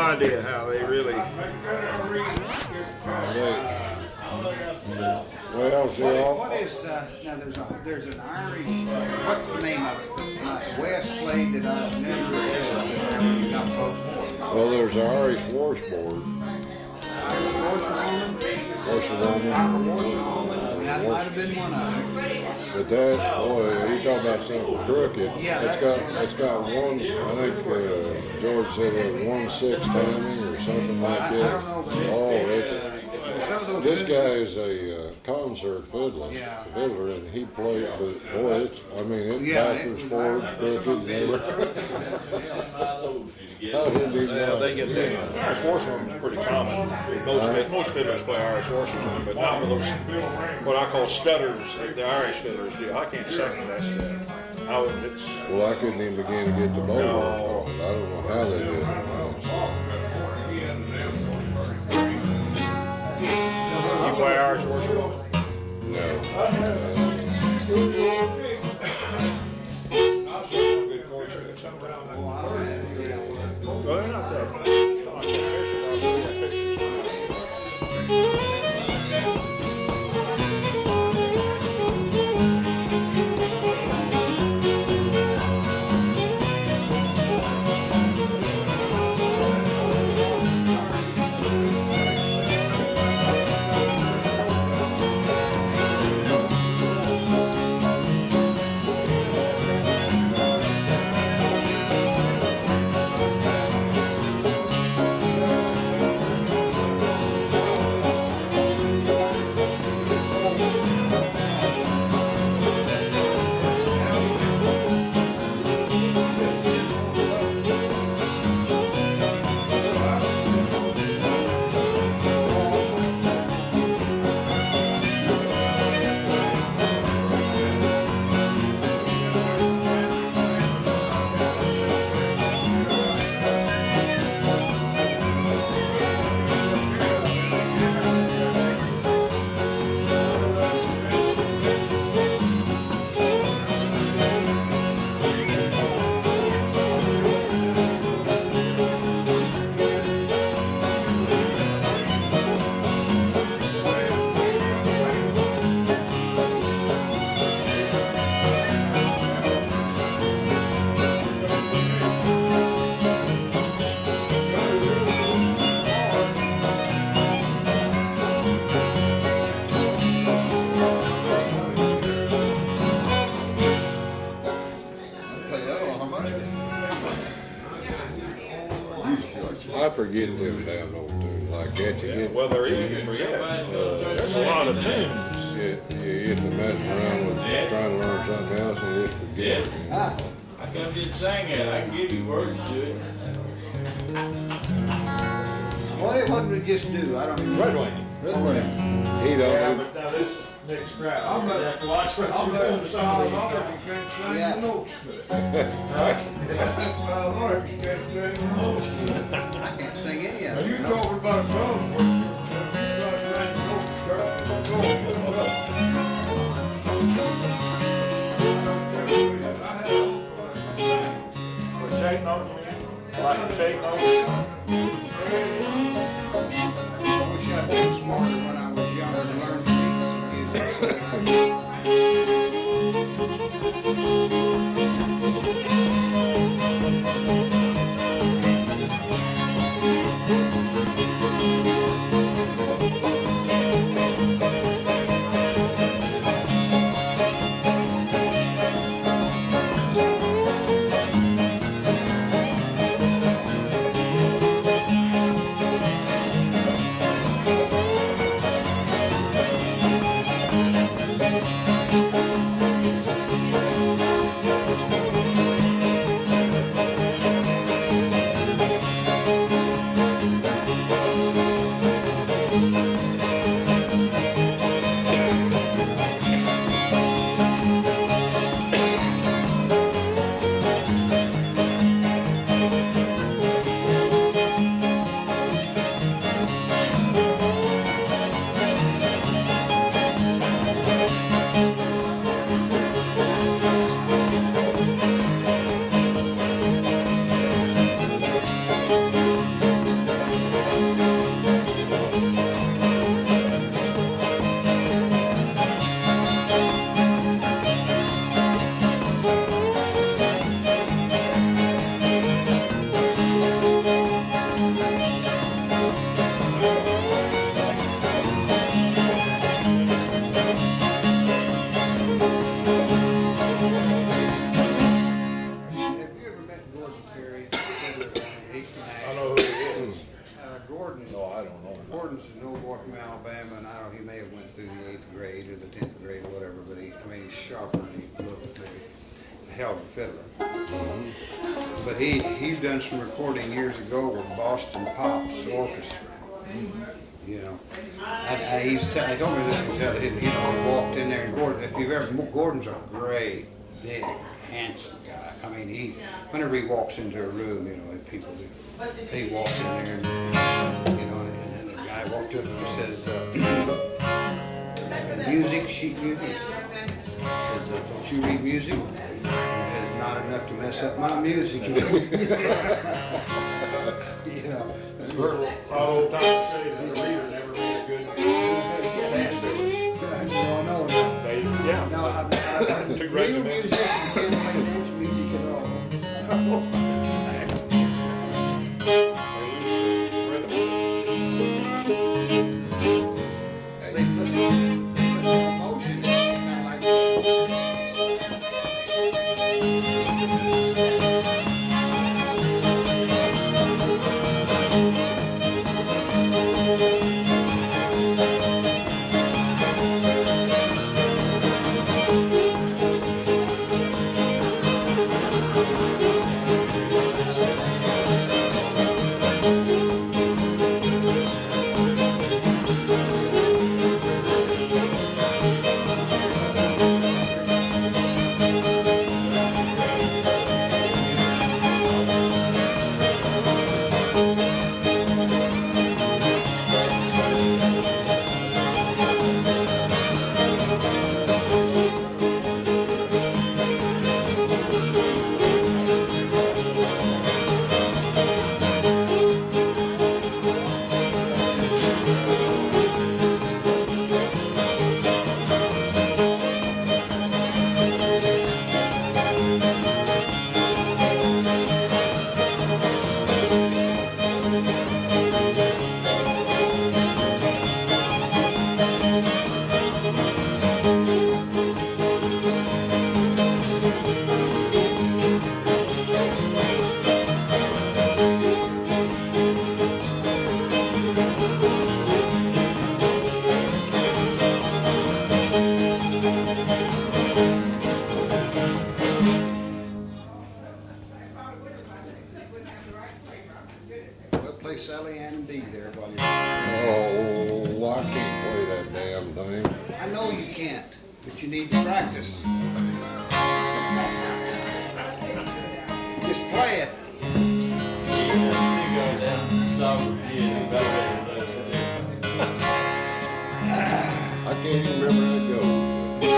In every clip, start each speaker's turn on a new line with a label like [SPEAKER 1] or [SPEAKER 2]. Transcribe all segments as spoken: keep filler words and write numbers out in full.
[SPEAKER 1] idea how they really.
[SPEAKER 2] Well,
[SPEAKER 3] what, what is uh, now? There's a there's an Irish. What's the name of it? Uh, West played that I've never heard of. Got folks for.
[SPEAKER 2] Well, there's an Irish washboard.
[SPEAKER 3] Irish washerwoman.
[SPEAKER 2] Washerwoman.
[SPEAKER 3] Washerwoman. That might have been one of them.
[SPEAKER 2] But that, boy, you talk about something crooked.
[SPEAKER 3] Yeah,
[SPEAKER 2] it's got it's got one. I think uh, George said it one six timing or something like
[SPEAKER 3] I,
[SPEAKER 2] that.
[SPEAKER 3] I don't know, but it,
[SPEAKER 2] oh,
[SPEAKER 3] it,
[SPEAKER 2] it,
[SPEAKER 3] uh, some of those
[SPEAKER 2] this
[SPEAKER 3] tunes-
[SPEAKER 2] guy is a uh, concert fiddler,
[SPEAKER 3] Yeah.
[SPEAKER 2] fiddler, and he played. But boy, it's I mean, it's
[SPEAKER 3] Yeah, it
[SPEAKER 2] backwards,
[SPEAKER 3] was
[SPEAKER 2] forwards,
[SPEAKER 3] backwards.
[SPEAKER 2] crooked. Never. I didn't even
[SPEAKER 1] Yeah,
[SPEAKER 2] know.
[SPEAKER 1] they get that. Irish washerwoman is pretty common. Most fid- most fiddlers play Irish washerwoman, but not with those what I call stutters that the Irish fiddlers do. I can't sing that stuff. I would, it's,
[SPEAKER 2] Well, I couldn't even begin to get the bow
[SPEAKER 1] No.
[SPEAKER 2] work on it. I don't know how they did it.
[SPEAKER 1] you play Irish washerwoman?
[SPEAKER 2] No.
[SPEAKER 1] Good chords to it sometimes. Well, they're not that. Like Fisher's, I'll show you Fisher's.
[SPEAKER 2] I forget them damn old tunes like that. You
[SPEAKER 1] Yeah,
[SPEAKER 2] get,
[SPEAKER 1] well, they're easy to forget. There's a lot of tunes.
[SPEAKER 2] you, you get to messing around with trying to learn something else and you just forget it.
[SPEAKER 3] Ah,
[SPEAKER 4] I come to sing it. I can give you words to it.
[SPEAKER 3] what, what did we just do? I don't even.
[SPEAKER 1] Redwing.
[SPEAKER 3] Redwing.
[SPEAKER 2] He don't
[SPEAKER 1] Yeah,
[SPEAKER 2] even,
[SPEAKER 1] but now this next crowd, I'm gonna have to watch what you do.
[SPEAKER 3] Yeah. I can't sing any of it.
[SPEAKER 5] talking about a song.
[SPEAKER 1] Shake note, like a shake note.
[SPEAKER 3] I wish I'd been smarter when I was younger to learn these music. went through the eighth grade or the tenth grade or whatever, but he, I mean, he's sharper than he looked. But he held a fiddler. Mm-hmm. But he, he done some recording years ago with Boston Pops Orchestra. Mm-hmm. You know, and, and he's t- I told me this, he said, you know, he walked in there and Gordon, if you've ever, Gordon's a great, big, handsome guy. I mean, he, whenever he walks into a room, you know, people do, he walks in there and, you know, and, and the guy walked up and he says, uh, music, sheet music. He says, uh, don't you read music? He says, not enough to mess up my music. You know.
[SPEAKER 1] Old time say that the reader never read a good dance fiddler.
[SPEAKER 3] No, no, no.
[SPEAKER 1] They, yeah.
[SPEAKER 3] No, I'm, I'm,
[SPEAKER 1] Two
[SPEAKER 3] real
[SPEAKER 1] regiments.
[SPEAKER 3] musicians can't play dance music at all. They put, they put some emotion in it, kind of like. Sally and D there while you're.
[SPEAKER 2] Oh, I can't play that damn thing.
[SPEAKER 3] I know you can't, but you need to practice. Just play it.
[SPEAKER 2] I can't even remember how it goes.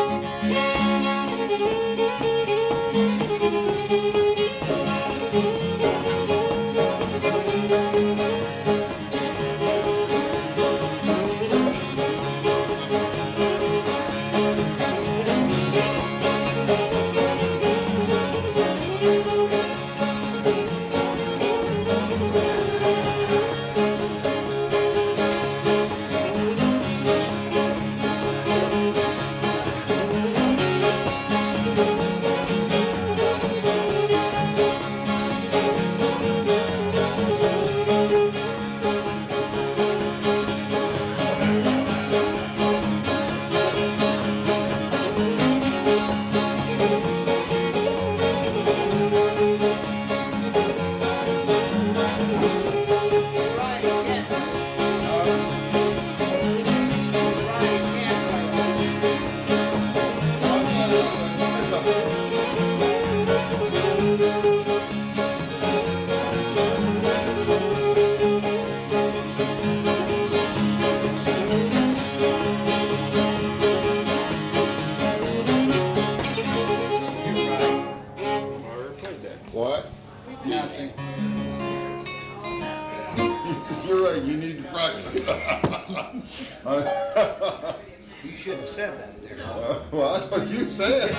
[SPEAKER 3] You shouldn't have said that there.
[SPEAKER 5] Uh, well, that's what you said.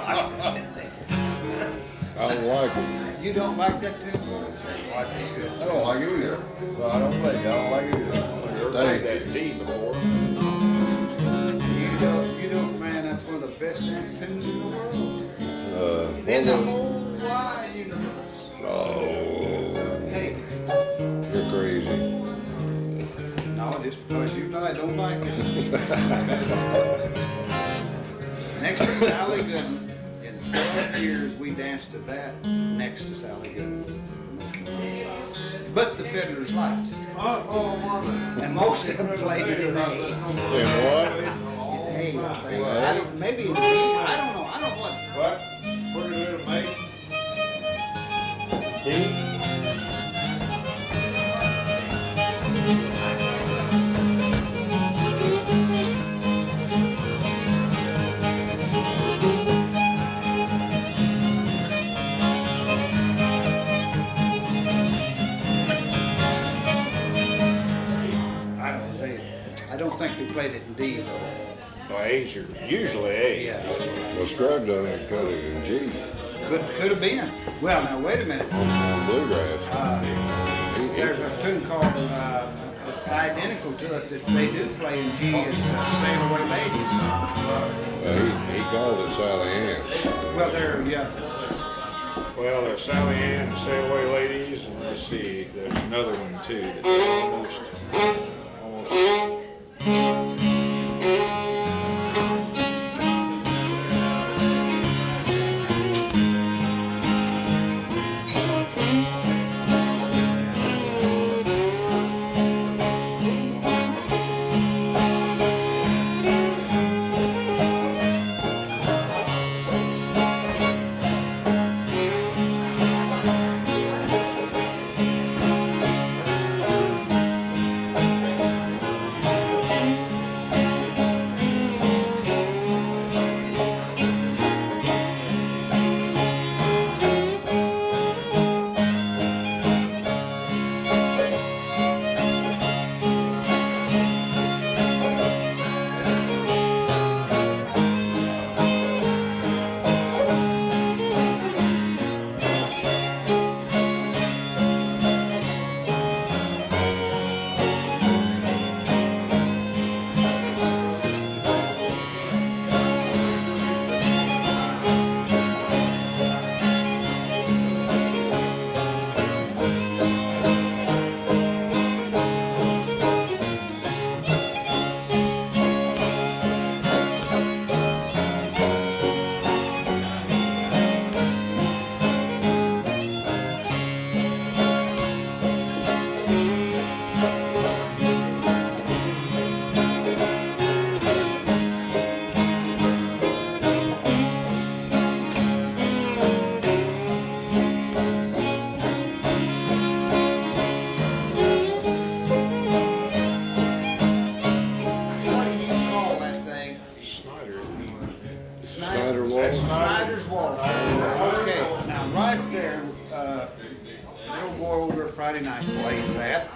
[SPEAKER 2] I don't like it.
[SPEAKER 3] You don't like that too? Well, that's good.
[SPEAKER 5] I don't like it either. No, I don't think I don't like it either.
[SPEAKER 1] Thank that D before.
[SPEAKER 3] You know, you know, man, that's one of the best dance tunes in the world.
[SPEAKER 2] Uh,
[SPEAKER 3] In the whole wide universe.
[SPEAKER 2] oh,
[SPEAKER 3] Hey,
[SPEAKER 2] you're crazy.
[SPEAKER 3] no, just because you I don't like it. Next to Sally Gooden, in twelve years we danced to that next to Sally Gooden. But the fiddlers liked it. And most of them played it in A.
[SPEAKER 2] In what?
[SPEAKER 3] In A, I think. I don't, maybe in D, I don't know. I don't know what.
[SPEAKER 4] What? What are you gonna make? D?
[SPEAKER 3] I don't, they, I don't think they played it in D though.
[SPEAKER 1] Well, A's are usually A.
[SPEAKER 3] Yeah,
[SPEAKER 2] Well, Scrub done it, cut it in G
[SPEAKER 3] could could have been. Well, now wait a minute.
[SPEAKER 2] on, on bluegrass.
[SPEAKER 3] Uh,
[SPEAKER 2] He- he-
[SPEAKER 3] there's a tune called uh, identical to it that they do play in G. It's uh, Sail Away Ladies.
[SPEAKER 2] uh, he, he called it Sally Ann.
[SPEAKER 3] Well, there, yeah.
[SPEAKER 1] Well, there's Sally Ann and Sail Away Ladies, and let's see, there's another one too that's almost, almost.
[SPEAKER 3] Snyder's Waltz. Okay, now right there, uh, little boy over Friday night plays that.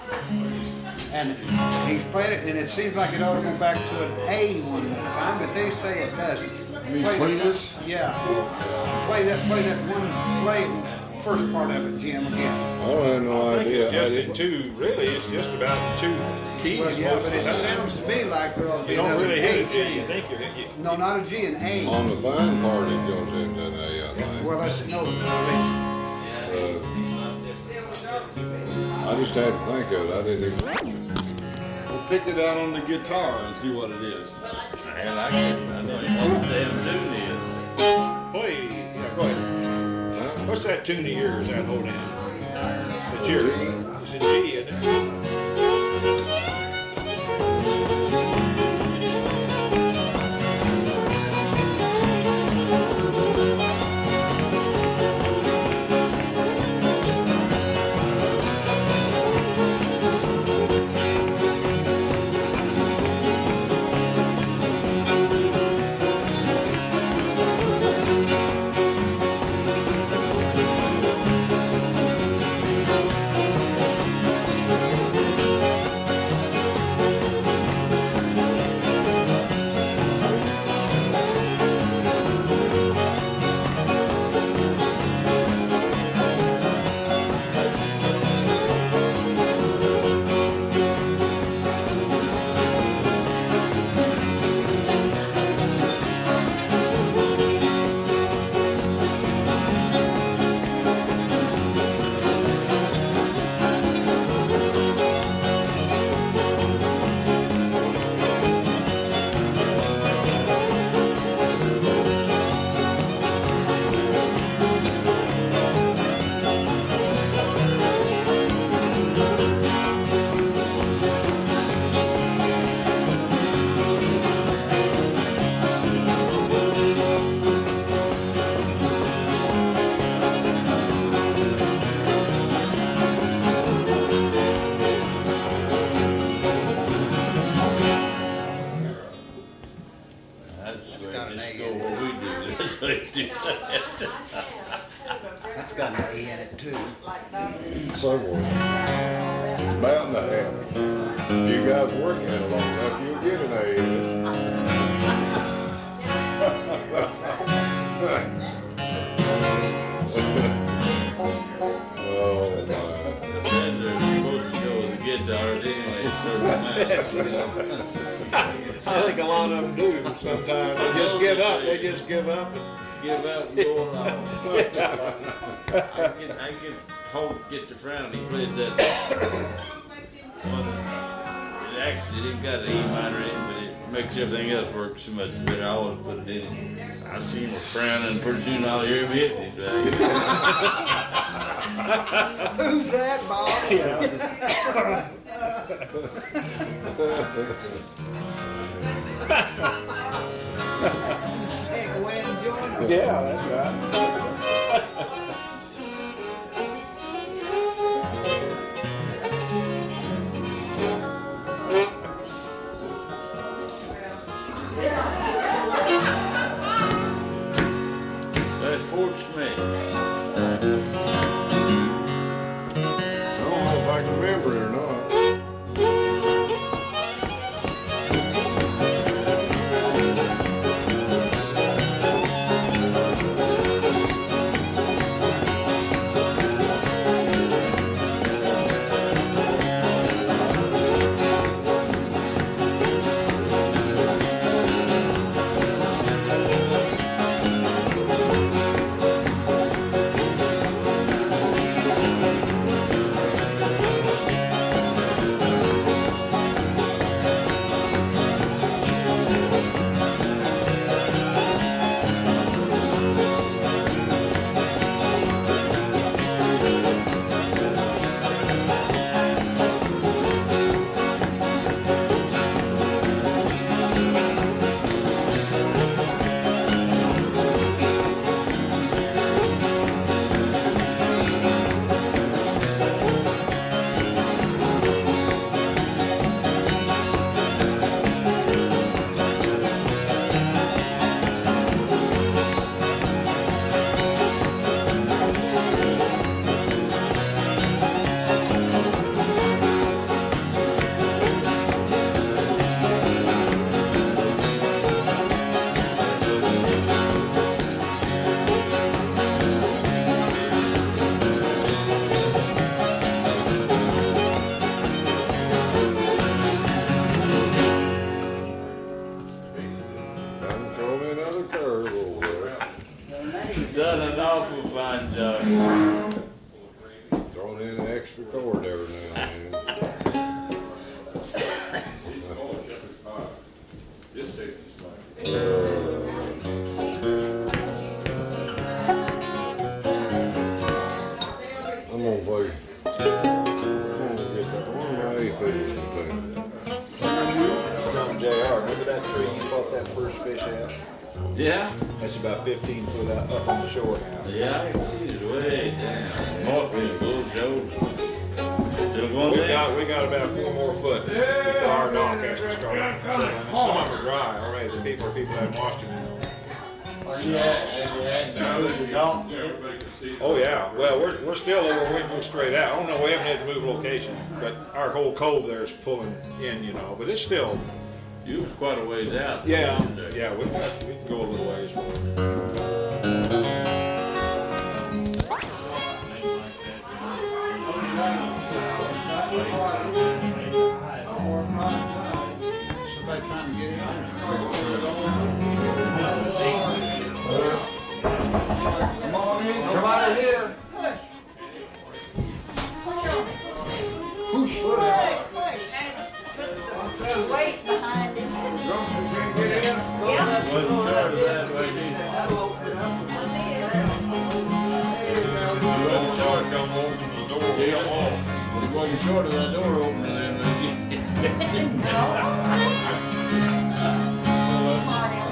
[SPEAKER 3] And he's played it, and it seems like it ought to go back to an A one time, but they say it doesn't.
[SPEAKER 5] mean
[SPEAKER 3] Play
[SPEAKER 5] Cletus?
[SPEAKER 3] that- Yeah. Play that, play that one, play first part of it, Jim, again.
[SPEAKER 2] I had no
[SPEAKER 1] I think
[SPEAKER 2] idea.
[SPEAKER 1] it's
[SPEAKER 2] I
[SPEAKER 1] just in
[SPEAKER 2] didn't.
[SPEAKER 1] two, really, it's just about in two keys
[SPEAKER 3] Well, yeah,
[SPEAKER 1] most
[SPEAKER 3] but
[SPEAKER 1] of
[SPEAKER 3] it
[SPEAKER 1] the time.
[SPEAKER 3] sounds to me like there ought to be
[SPEAKER 1] You don't
[SPEAKER 3] another
[SPEAKER 1] really
[SPEAKER 3] A
[SPEAKER 1] hit a G, you
[SPEAKER 3] change.
[SPEAKER 1] think you're, you,
[SPEAKER 3] No, not a G, an A.
[SPEAKER 2] On the fine part, it goes into an A, I think.
[SPEAKER 3] Well, that's, no,
[SPEAKER 2] Uh, I just had to think of it. I didn't even.
[SPEAKER 5] We'll pick it out on the guitar and see what it is.
[SPEAKER 4] And I can't, I know what the damn tune is.
[SPEAKER 1] play, yeah, go ahead. What's that tune of yours, that whole damn? It's yours. It's a G, isn't it?
[SPEAKER 4] can't do that.
[SPEAKER 3] That's got an A in it too.
[SPEAKER 2] Somewhere. Bound to happen. You guys work at it long enough, you'll get an A in it. Oh my.
[SPEAKER 4] And they're supposed to go with the guitars anyway, certain amounts, you know.
[SPEAKER 1] I think a lot of them do sometimes. They just give up. They just give up. And,
[SPEAKER 4] Give up and go along. I get, I get Holt get the frown. He plays that one. It actually didn't got an E minor in, but it makes everything else work so much better. I always put it in it. I see him frowning, and pretty soon I'll hear him hitting his bag.
[SPEAKER 3] Who's that, Bob? Hey, go ahead and join us.
[SPEAKER 1] yeah, that's right.
[SPEAKER 4] That's Fort Smith.
[SPEAKER 2] I don't know if I can remember it or not.
[SPEAKER 4] Done an awful fine job.
[SPEAKER 2] Throwing in an extra chord every now and then. I'm gonna play. I'm gonna get that one of my A fiddles in town.
[SPEAKER 1] From J R, remember that tree you caught that first fish at?
[SPEAKER 4] Yeah?
[SPEAKER 1] That's about fifteen foot out, up on the shore now.
[SPEAKER 4] Yeah, I can see it way down. More for the bull shoulder. Still going
[SPEAKER 1] We
[SPEAKER 4] down?
[SPEAKER 1] got, we got about four more foot before our dock has to start settling. Some of them are dry already. The people, people haven't washed them.
[SPEAKER 5] Yeah, and you had to move the dock yet?
[SPEAKER 1] Oh yeah, well, we're, we're still over, we can go straight out. Oh no, we haven't had to move location, but our whole cove there is pulling in, you know, but it's still,
[SPEAKER 4] You was quite a ways out.
[SPEAKER 1] yeah, yeah, we, we can go a little ways.
[SPEAKER 3] Somebody trying to get in.
[SPEAKER 5] Come on in, come out of here.
[SPEAKER 6] Push on it.
[SPEAKER 5] Push.
[SPEAKER 6] Push, push, and put the weight behind it.
[SPEAKER 5] Get in.
[SPEAKER 6] Yeah.
[SPEAKER 4] Wasn't sure of that, was he?
[SPEAKER 1] Well, short come open the door.
[SPEAKER 4] See, I'm off. He wasn't short of that door opening then, was he?
[SPEAKER 6] No. Smart aleck.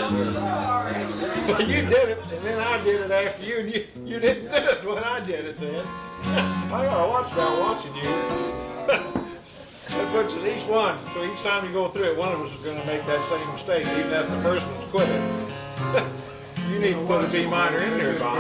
[SPEAKER 1] But you did it, and then I did it after you, and you, you didn't do it when I did it then. I gotta watch that watching you. That puts at least one. So each time you go through it, one of us is gonna make that same mistake, even if the first one's quit it. You need to put a B minor in there, Bob.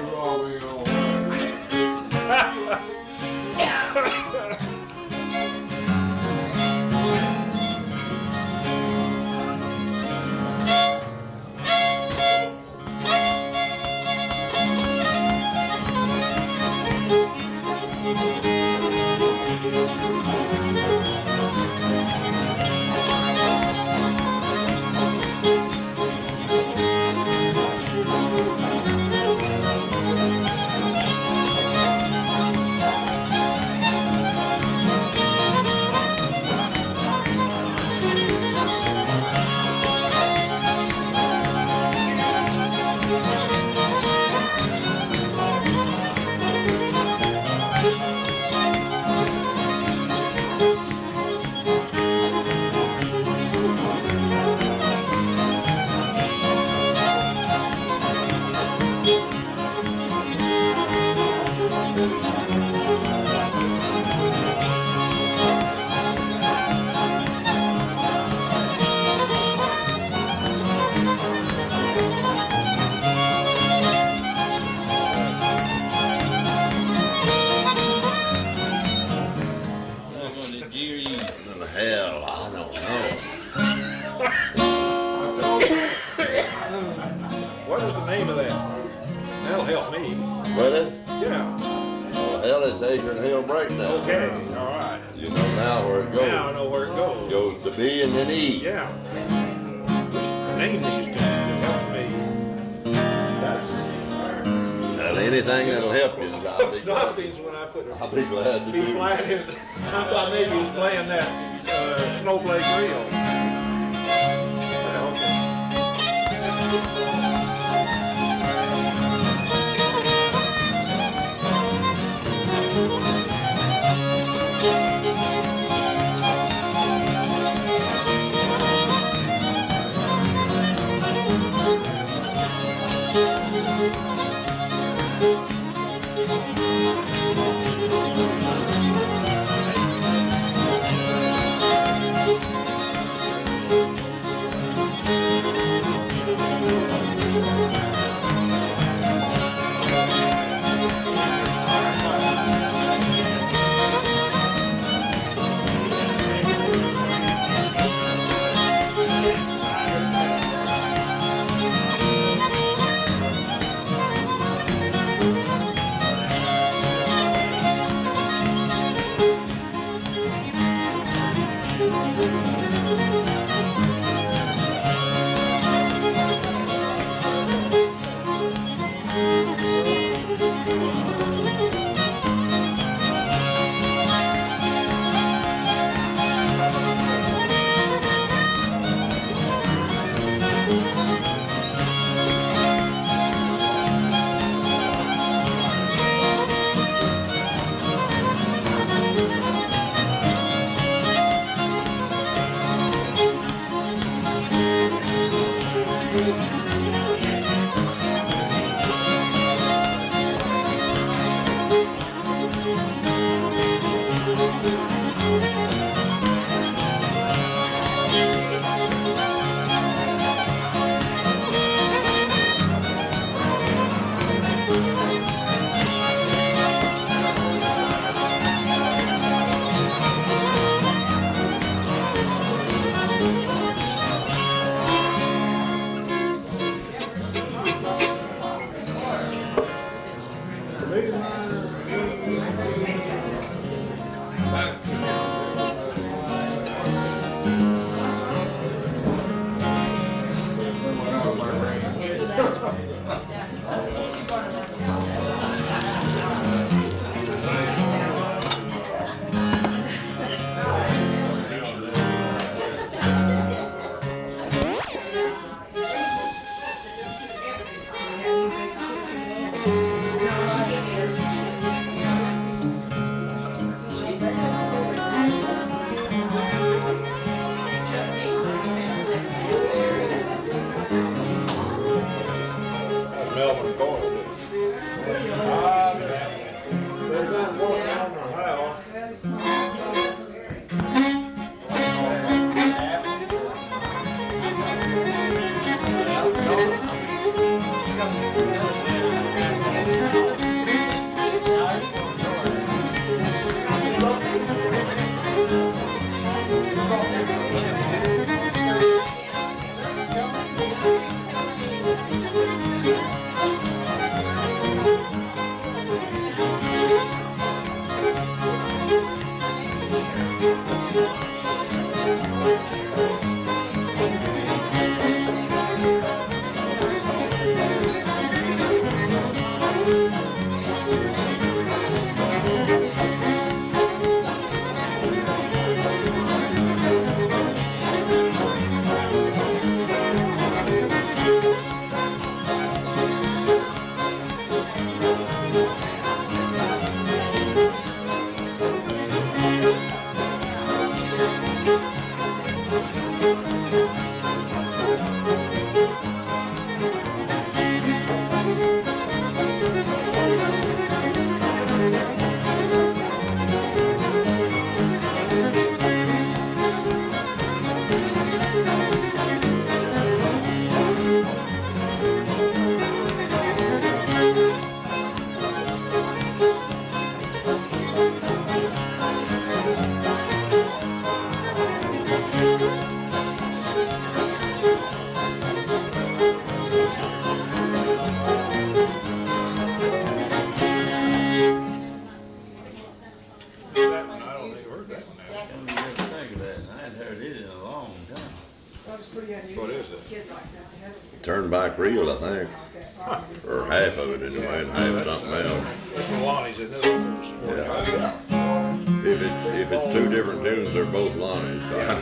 [SPEAKER 2] I'll be glad to
[SPEAKER 1] be
[SPEAKER 2] do
[SPEAKER 1] flat in it. I thought maybe he was playing that uh, snowflake reel. Yeah, okay.
[SPEAKER 2] Turnback reel, I think. Or half of it anyway, and half something else.
[SPEAKER 1] That's from Lonnie's, isn't it?
[SPEAKER 2] Yeah. If it's, if it's two different tunes, they're both Lonnie's. So I,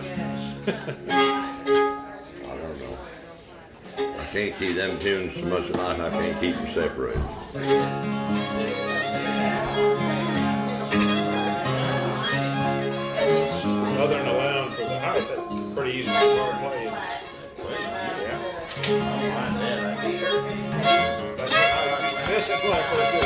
[SPEAKER 2] I don't know. I can't keep them tunes so much alike, I can't keep them separated.
[SPEAKER 1] Other than allowing for the height, that's pretty easy to start playing. Yeah. That's I guess it's like pretty good.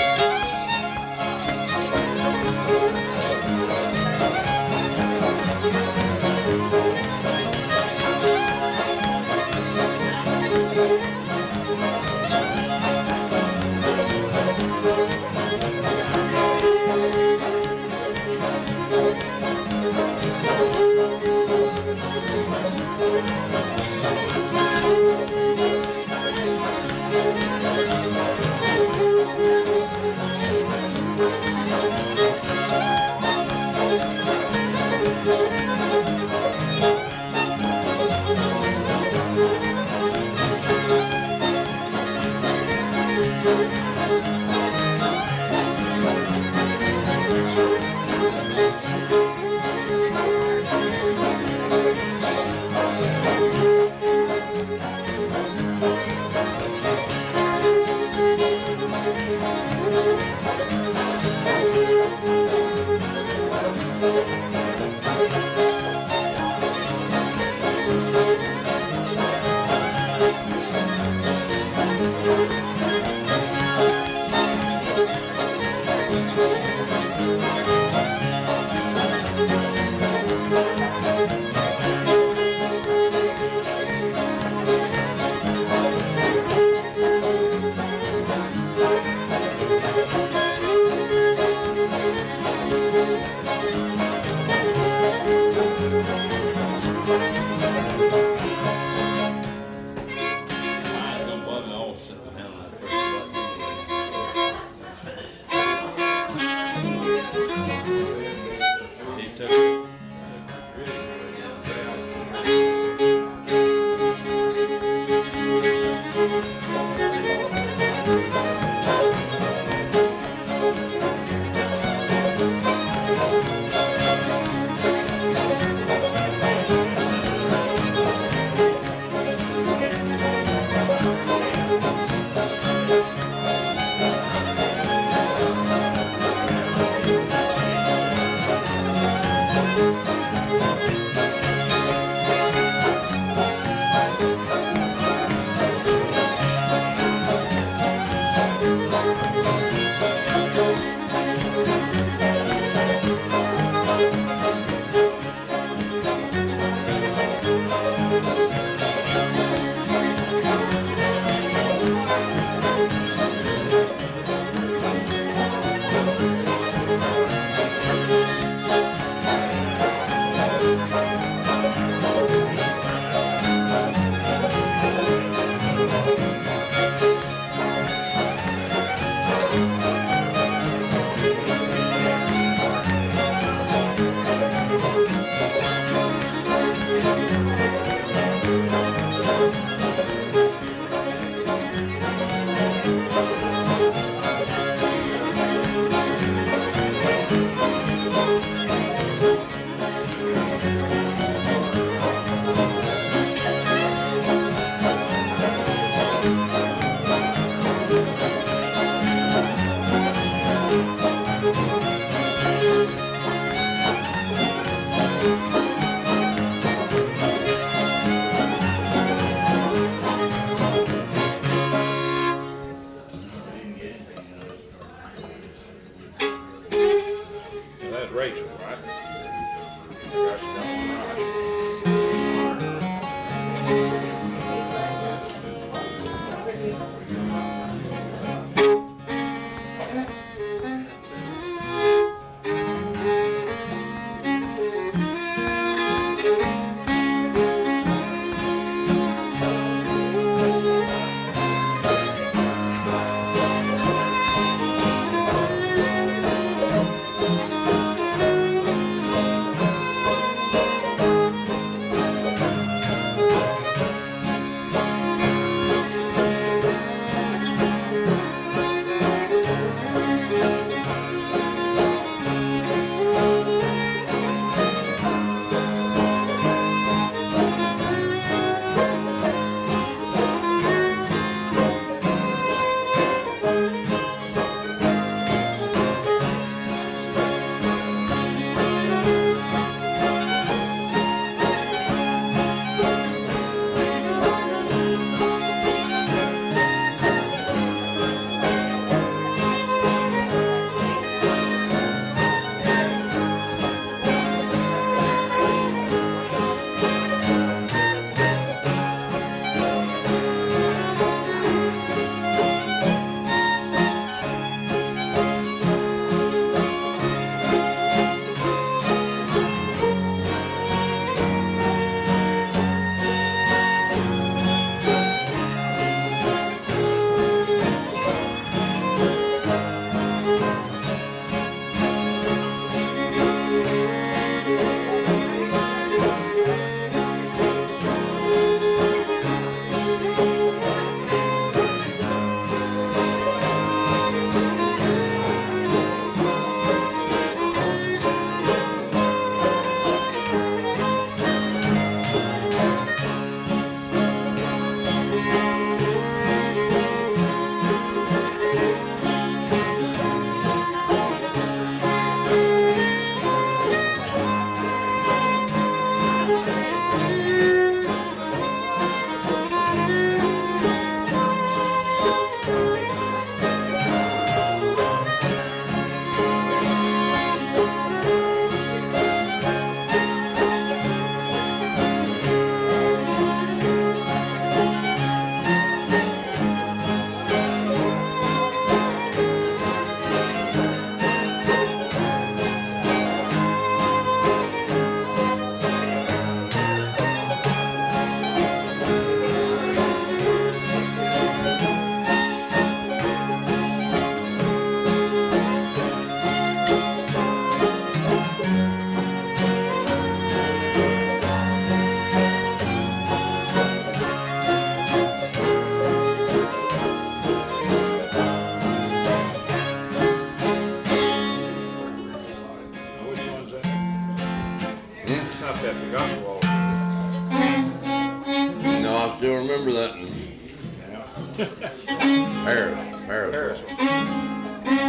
[SPEAKER 2] Harris, Harris.
[SPEAKER 1] Harrisville.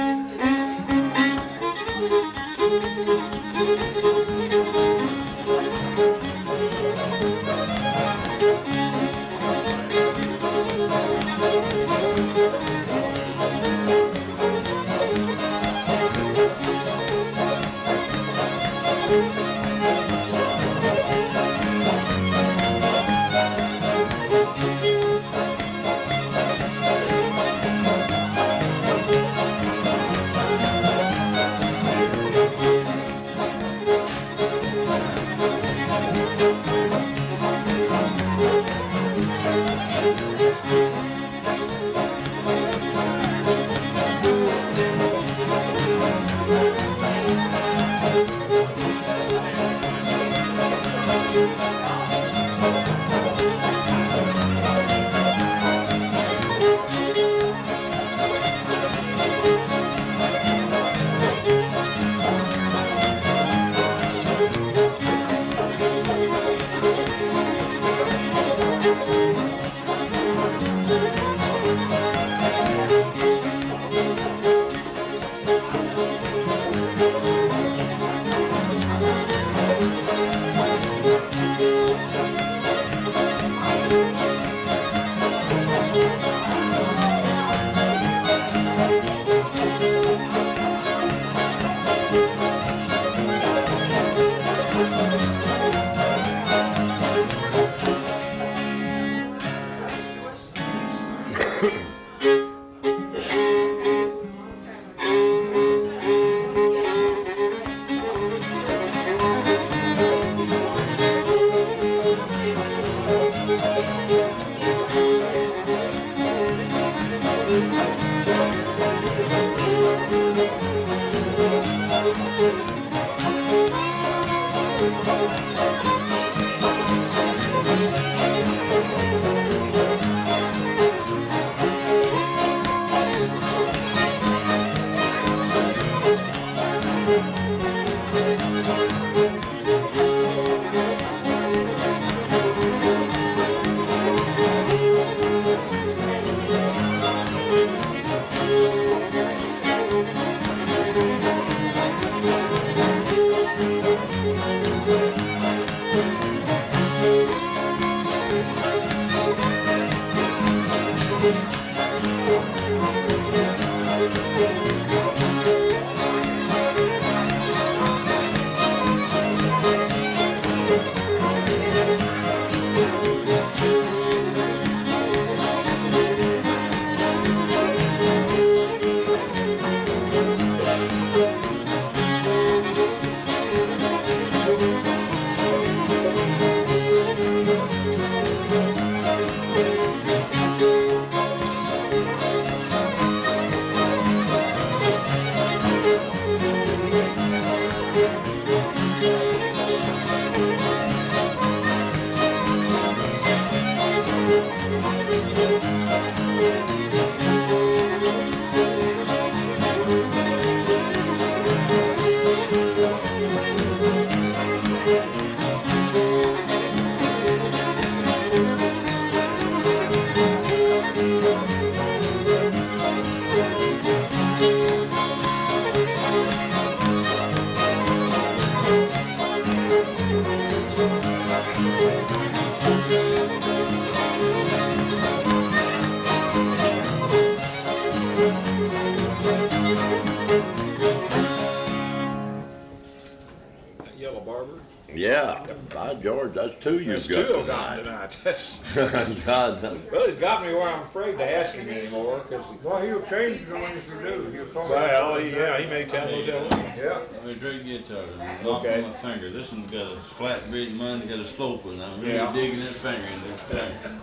[SPEAKER 2] Yeah, by George, that's two you've
[SPEAKER 1] There's
[SPEAKER 2] got
[SPEAKER 1] two of them
[SPEAKER 2] tonight.
[SPEAKER 1] tonight.
[SPEAKER 2] God,
[SPEAKER 1] Well, he's got me where I'm afraid to ask him anymore, because, well, he'll change it on if you do. He'll call me. Well, he- yeah, he may tell me, tell me. Yeah.
[SPEAKER 4] Let me drink guitar. I'm off
[SPEAKER 1] Okay.
[SPEAKER 4] my finger. This one's got a flat bridge, mine's got a slope one. I'm really
[SPEAKER 1] Yeah.
[SPEAKER 4] digging this finger in this thing.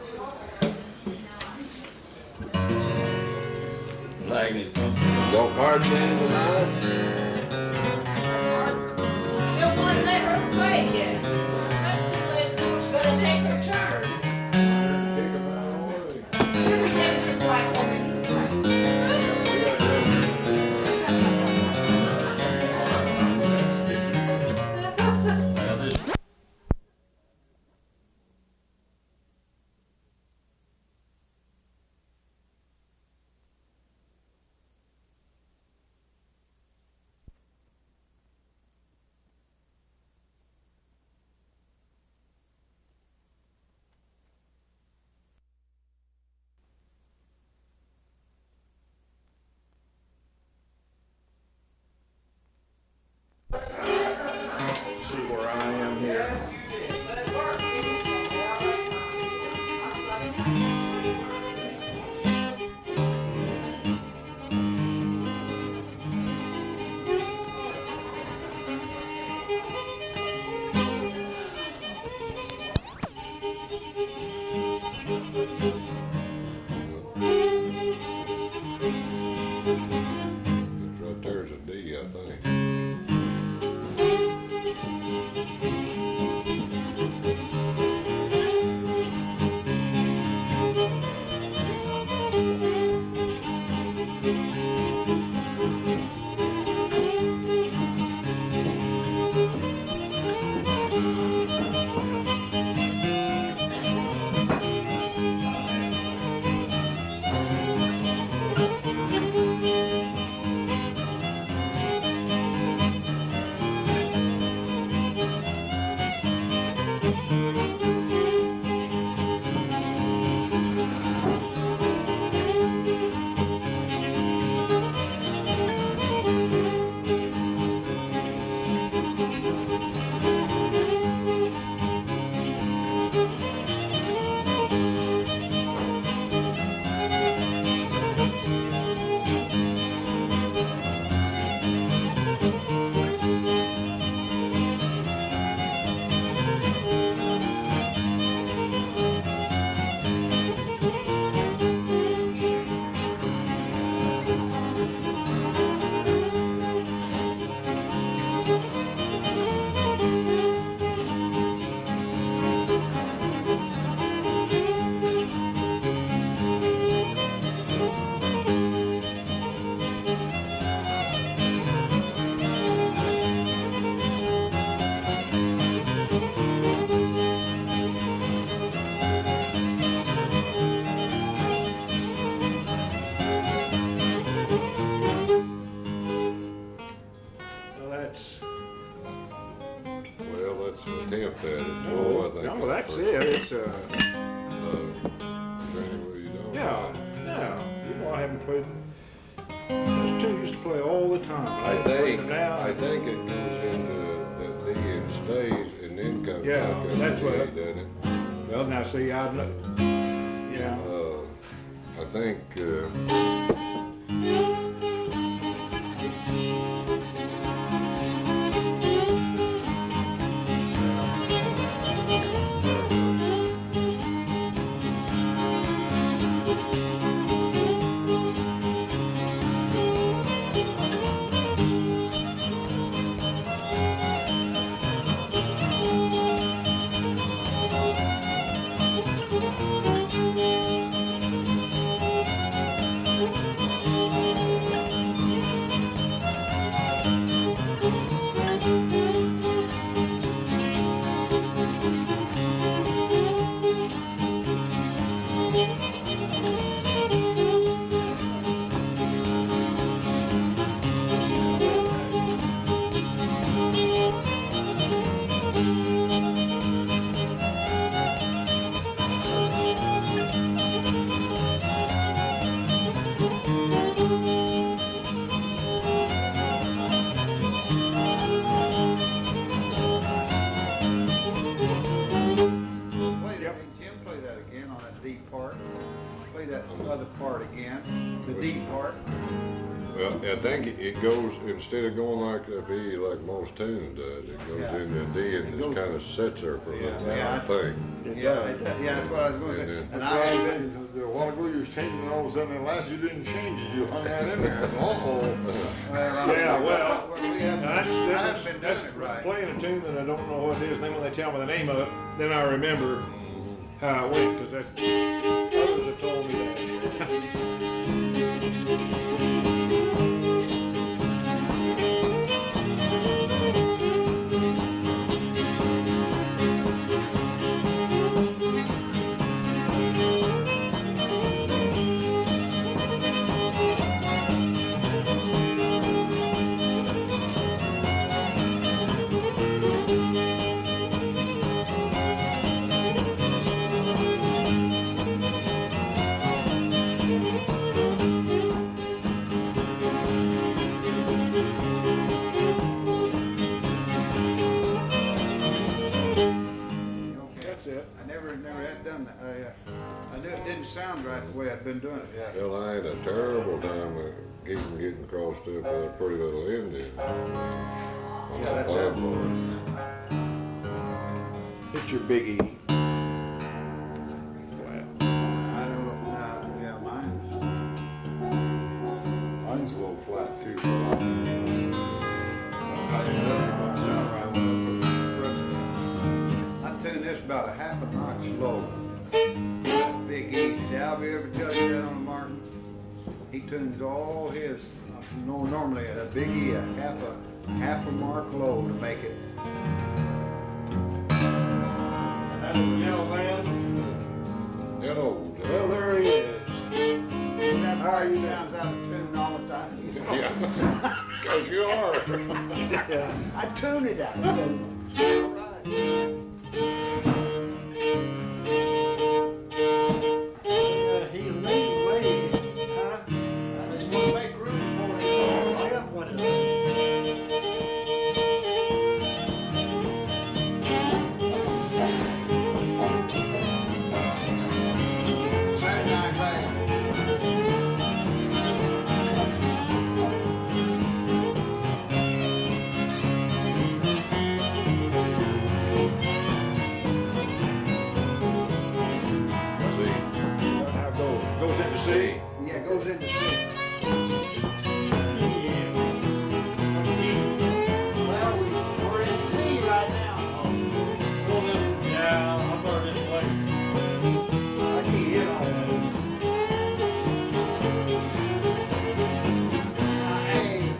[SPEAKER 4] Lagging it.
[SPEAKER 2] go cards in tonight?
[SPEAKER 6] Still won't let her play yet. Gotta take her turn. Everything is like over
[SPEAKER 4] Now this
[SPEAKER 1] uh,
[SPEAKER 2] Uh, is there any way you don't?
[SPEAKER 1] yeah, yeah. You know, I haven't played. Those two used to play all the time.
[SPEAKER 2] I
[SPEAKER 1] haven't played
[SPEAKER 2] think,
[SPEAKER 1] them now.
[SPEAKER 2] I think it goes into that D and stays and then comes
[SPEAKER 1] Yeah,
[SPEAKER 2] back up
[SPEAKER 1] that's
[SPEAKER 2] to
[SPEAKER 1] what
[SPEAKER 2] D,
[SPEAKER 1] I-
[SPEAKER 2] doesn't it?
[SPEAKER 1] Well, now see, I know. Yeah.
[SPEAKER 2] Uh, I think, uh,
[SPEAKER 3] Play that, Jim, play that again on that D part. Play that other part again, the D part.
[SPEAKER 2] well, I think it- it goes, instead of going like a B like most tunes does, it goes
[SPEAKER 3] Yeah.
[SPEAKER 2] into D and
[SPEAKER 3] It
[SPEAKER 2] just
[SPEAKER 3] goes-
[SPEAKER 2] kind of sits there for a
[SPEAKER 3] Yeah,
[SPEAKER 2] little
[SPEAKER 3] yeah,
[SPEAKER 2] while, I
[SPEAKER 3] I-
[SPEAKER 2] think.
[SPEAKER 3] Yeah, it does. Yeah, that's what I was going to
[SPEAKER 2] And
[SPEAKER 3] say.
[SPEAKER 2] then-
[SPEAKER 3] And I had been,
[SPEAKER 5] A while ago you was changing, and all of a sudden, at last you didn't change it. You hung that in there. Uh-oh.
[SPEAKER 3] well, I-
[SPEAKER 1] Yeah, well,
[SPEAKER 3] we haven't,
[SPEAKER 1] That's,
[SPEAKER 3] I
[SPEAKER 1] that's,
[SPEAKER 3] haven't been
[SPEAKER 1] that's
[SPEAKER 3] doing it right.
[SPEAKER 1] playing a tune that I don't know what it is. Then when they tell me the name of it, then I remember how it went, because others have told me that. That's it.
[SPEAKER 3] I never, never had done that. I, uh, I knew it didn't sound right the way I'd been doing it. Yeah.
[SPEAKER 2] Well, I had a terrible time uh, keeping getting crossed up with a pretty little Indian. On
[SPEAKER 3] Yeah,
[SPEAKER 2] that
[SPEAKER 3] that-
[SPEAKER 2] plan
[SPEAKER 1] It's your big E. Flat.
[SPEAKER 3] I don't know. Nah, yeah, mine's.
[SPEAKER 5] Mine's a little flat too. So I'll, I'll tighten it up. It won't sound right when I put the frets down.
[SPEAKER 3] I tuned this about a half a notch low. That big E. Did Albie ever tell you that on the Martin? He tunes all his. No, normally a big E, a half a half a mark low to make it.
[SPEAKER 1] That's a yellow land.
[SPEAKER 2] Hello.
[SPEAKER 1] Well, there he is.
[SPEAKER 3] Is that
[SPEAKER 1] How are
[SPEAKER 3] why it
[SPEAKER 1] you
[SPEAKER 3] sounds out of tune all the time?
[SPEAKER 2] Yeah, because you are.
[SPEAKER 1] Yeah.
[SPEAKER 3] I tune it out. All right.
[SPEAKER 1] Uh, he laid way, huh? I just want to make room for him. I got one of those.
[SPEAKER 3] Saturday Night Live.
[SPEAKER 2] See,
[SPEAKER 1] Now it goes, goes into C.
[SPEAKER 3] Yeah, it goes into C.
[SPEAKER 6] Well, we- we're in C right now.
[SPEAKER 1] Well, then, yeah, I'm learning to play.
[SPEAKER 3] I can hit all of them. Hey.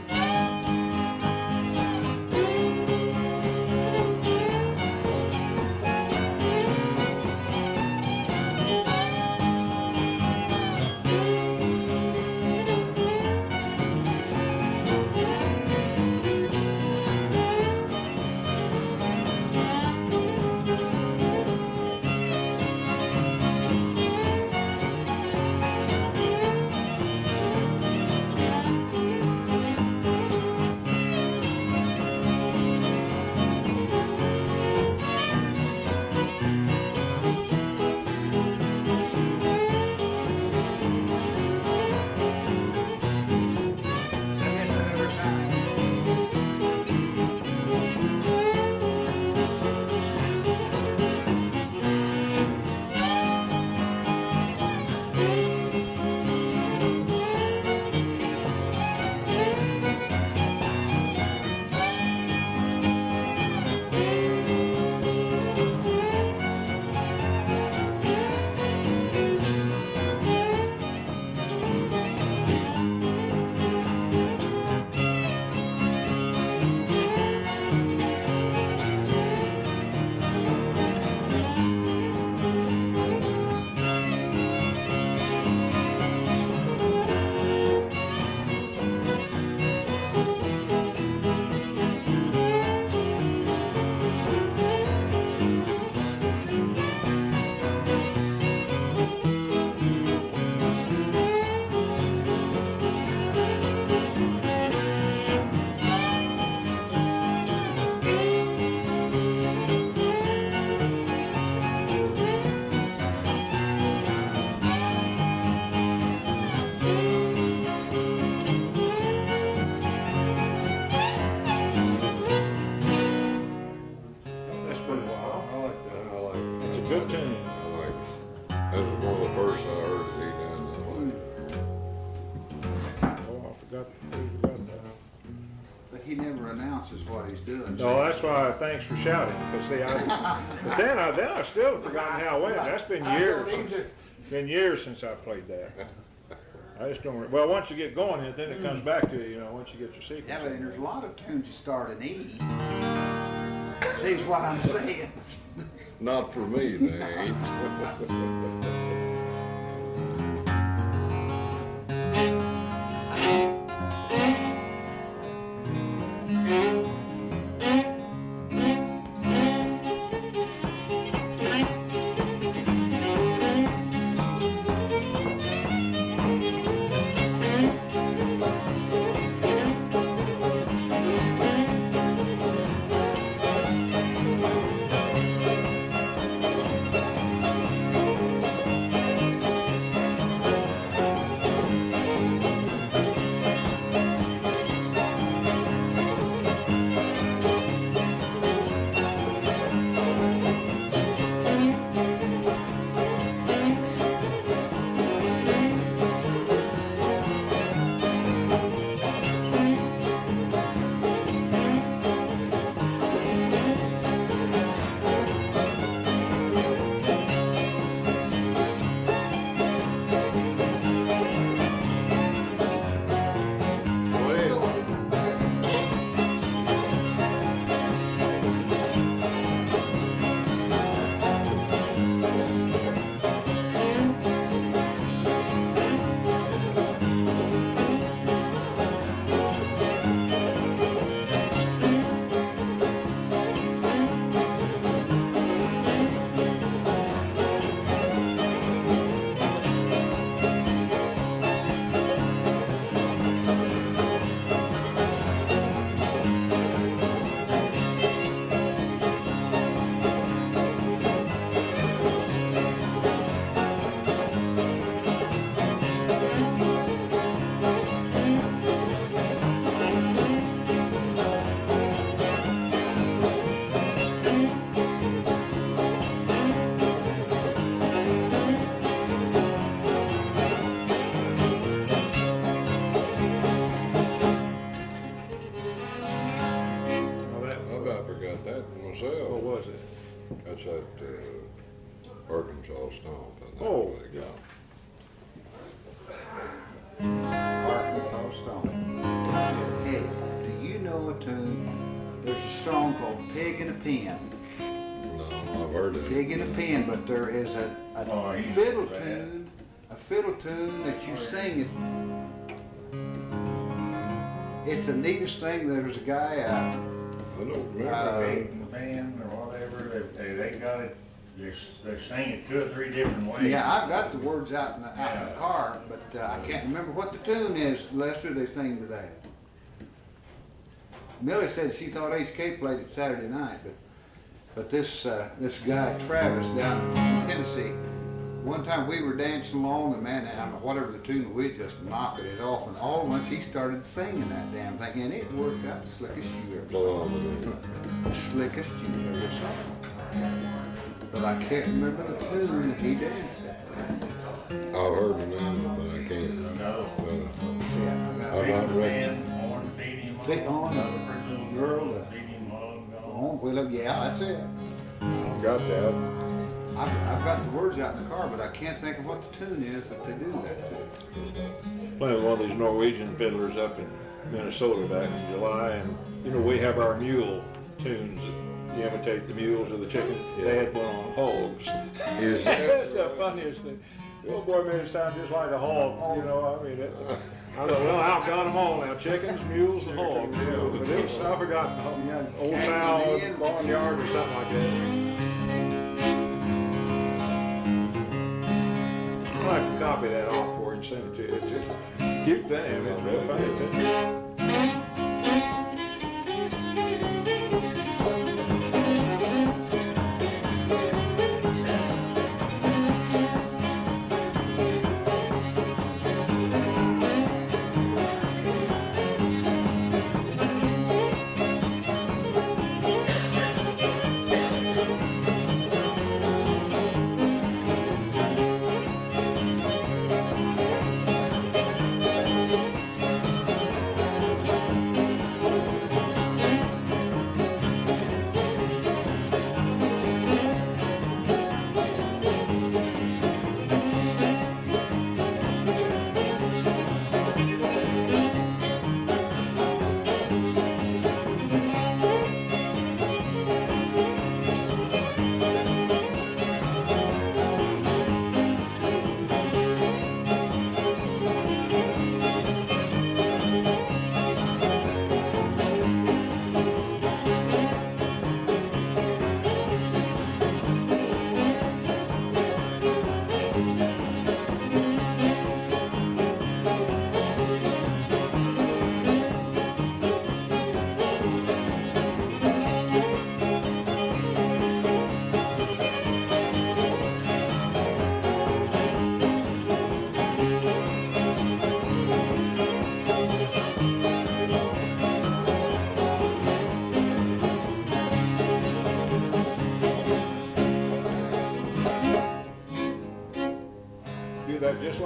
[SPEAKER 3] counts is what he's doing.
[SPEAKER 1] No, that's why, thanks for shouting, because see, I, but then I, then I still have forgotten how it went. That's been years, it's been years since I played that. I just don't, well, once you get going, then it comes back to you, you know, once you get your sequence.
[SPEAKER 3] Yeah, but there's a lot of tunes you start in E. See what I'm saying?
[SPEAKER 2] Not for me, they ain't.
[SPEAKER 1] What was it?
[SPEAKER 2] That's at uh, Arkansas Stomp. I think
[SPEAKER 1] Oh,
[SPEAKER 2] they
[SPEAKER 1] yeah.
[SPEAKER 2] got.
[SPEAKER 3] Arkansas Stomp. Hey, do you know a tune? There's a song called Pig in a Pen.
[SPEAKER 2] No, I've heard it.
[SPEAKER 3] Pig in a Pen, but there is a, a
[SPEAKER 5] Oh, you
[SPEAKER 3] fiddle
[SPEAKER 5] know that.
[SPEAKER 3] tune, a fiddle tune that you sing it. It's the neatest thing. There's a guy, uh,
[SPEAKER 2] I don't remember.
[SPEAKER 3] Uh,
[SPEAKER 5] Big band or whatever, they, they got it, they, they sing it two or three different ways.
[SPEAKER 3] yeah, I've got the words out in the, out in the
[SPEAKER 5] Yeah.
[SPEAKER 3] car, but uh, I can't remember what the tune is, Lester, they sing to that. Millie said she thought H K played it Saturday night, but but this uh, this guy, Travis, down in Tennessee, one time we were dancing along, and man, I don't know, whatever the tune, we just knocked it off, and all at once he started singing that damn thing, and it worked out the slickest you ever saw. The slickest you ever saw. But I can't remember the tune that he danced at.
[SPEAKER 2] I've heard the name, but I can't.
[SPEAKER 5] No.
[SPEAKER 2] Uh,
[SPEAKER 3] Yeah, I got
[SPEAKER 2] I'm
[SPEAKER 3] it.
[SPEAKER 2] not ready.
[SPEAKER 5] Man, horn, feed him on.
[SPEAKER 3] Feed on,
[SPEAKER 5] Another pretty little
[SPEAKER 3] girl,
[SPEAKER 5] girl,
[SPEAKER 3] uh,
[SPEAKER 5] feed him on.
[SPEAKER 3] Oh, well, yeah, that's it.
[SPEAKER 1] Got that.
[SPEAKER 3] I've, I've got the words out in the car, but I can't think of what the tune is that they do that to.
[SPEAKER 1] Playing with one of these Norwegian fiddlers up in Minnesota back in July, and you know we have our mule tunes that you imitate the mules or the chicken. They had one on hogs.
[SPEAKER 2] Is
[SPEAKER 1] That's the funniest thing. The old boy made it sound just like a hog, you know. I mean, it, I thought, well, I've got them all now: chickens, mules, and hogs. You know, but it was, I forgot, old sow, barnyard, or something like that. I can copy that off for you and send it to you. It's just a cute thing. I mean, it's real funny too.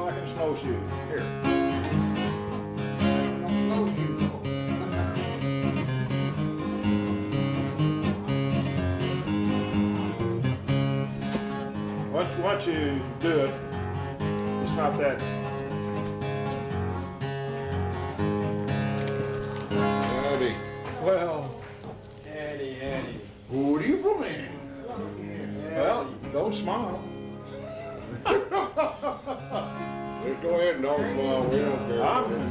[SPEAKER 1] like a snowshoe. Here.
[SPEAKER 3] No snowshoe though.
[SPEAKER 1] Once, once you do it, it's not that.
[SPEAKER 2] Howdy.
[SPEAKER 1] Well, Annie, Annie.
[SPEAKER 2] Good evening.
[SPEAKER 1] Well, don't smile.
[SPEAKER 2] Let's go ahead and don't smile. We don't care.
[SPEAKER 1] I'm,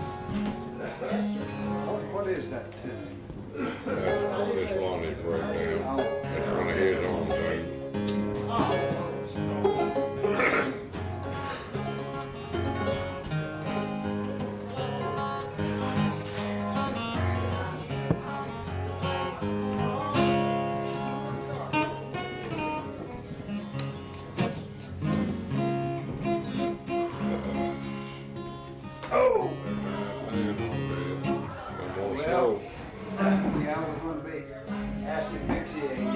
[SPEAKER 3] What, what is that tune?
[SPEAKER 2] That's it's Lonnie's breakdown. It's one of his own things.
[SPEAKER 1] oh,
[SPEAKER 3] Well, yeah, we're going to be acid asphyxiated.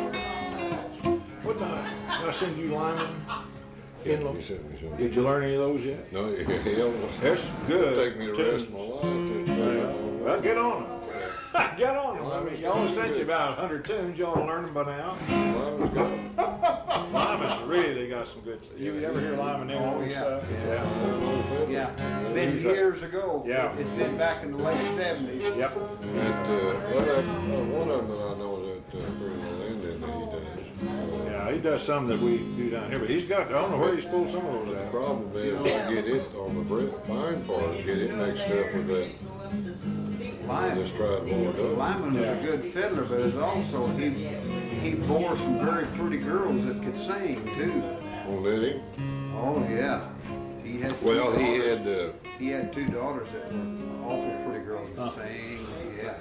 [SPEAKER 1] what time? Did I send you Lyman Enloe?
[SPEAKER 2] You sent me some.
[SPEAKER 1] Did you learn any of those yet?
[SPEAKER 2] No, hell,
[SPEAKER 1] That's good.
[SPEAKER 2] Take me the rest of my life. to-
[SPEAKER 1] Well, get on them. Get on them. I mean, y'all sent you about a hundred tunes. Y'all learn them by now.
[SPEAKER 2] Lyman's got 'em.
[SPEAKER 1] Lyman's really got some good stuff. You ever hear Lyman Enloe
[SPEAKER 3] Oh, yeah.
[SPEAKER 1] stuff? Yeah.
[SPEAKER 3] Yeah, it's been years ago.
[SPEAKER 1] Yeah.
[SPEAKER 3] It's been back in the late seventies.
[SPEAKER 1] Yep.
[SPEAKER 2] That, uh, well, that, uh, one of them that I know that, uh, pretty well ended that he does.
[SPEAKER 1] Yeah, he does some that we do down here, but he's got, I don't know where he's pulled some of those
[SPEAKER 2] The
[SPEAKER 1] out.
[SPEAKER 2] problem is, I get it on the bre- fine part, get it mixed up with that,
[SPEAKER 3] Lyman,
[SPEAKER 2] just try to hold it up.
[SPEAKER 3] Lyman was a good fiddler, but it's also, he, he bore some very pretty girls that could sing too.
[SPEAKER 2] On Liddy?
[SPEAKER 3] Oh, yeah. He had. two
[SPEAKER 2] Well, he
[SPEAKER 3] daughters.
[SPEAKER 2] had, uh,
[SPEAKER 3] He had two daughters that were awful pretty girls that sang, yeah.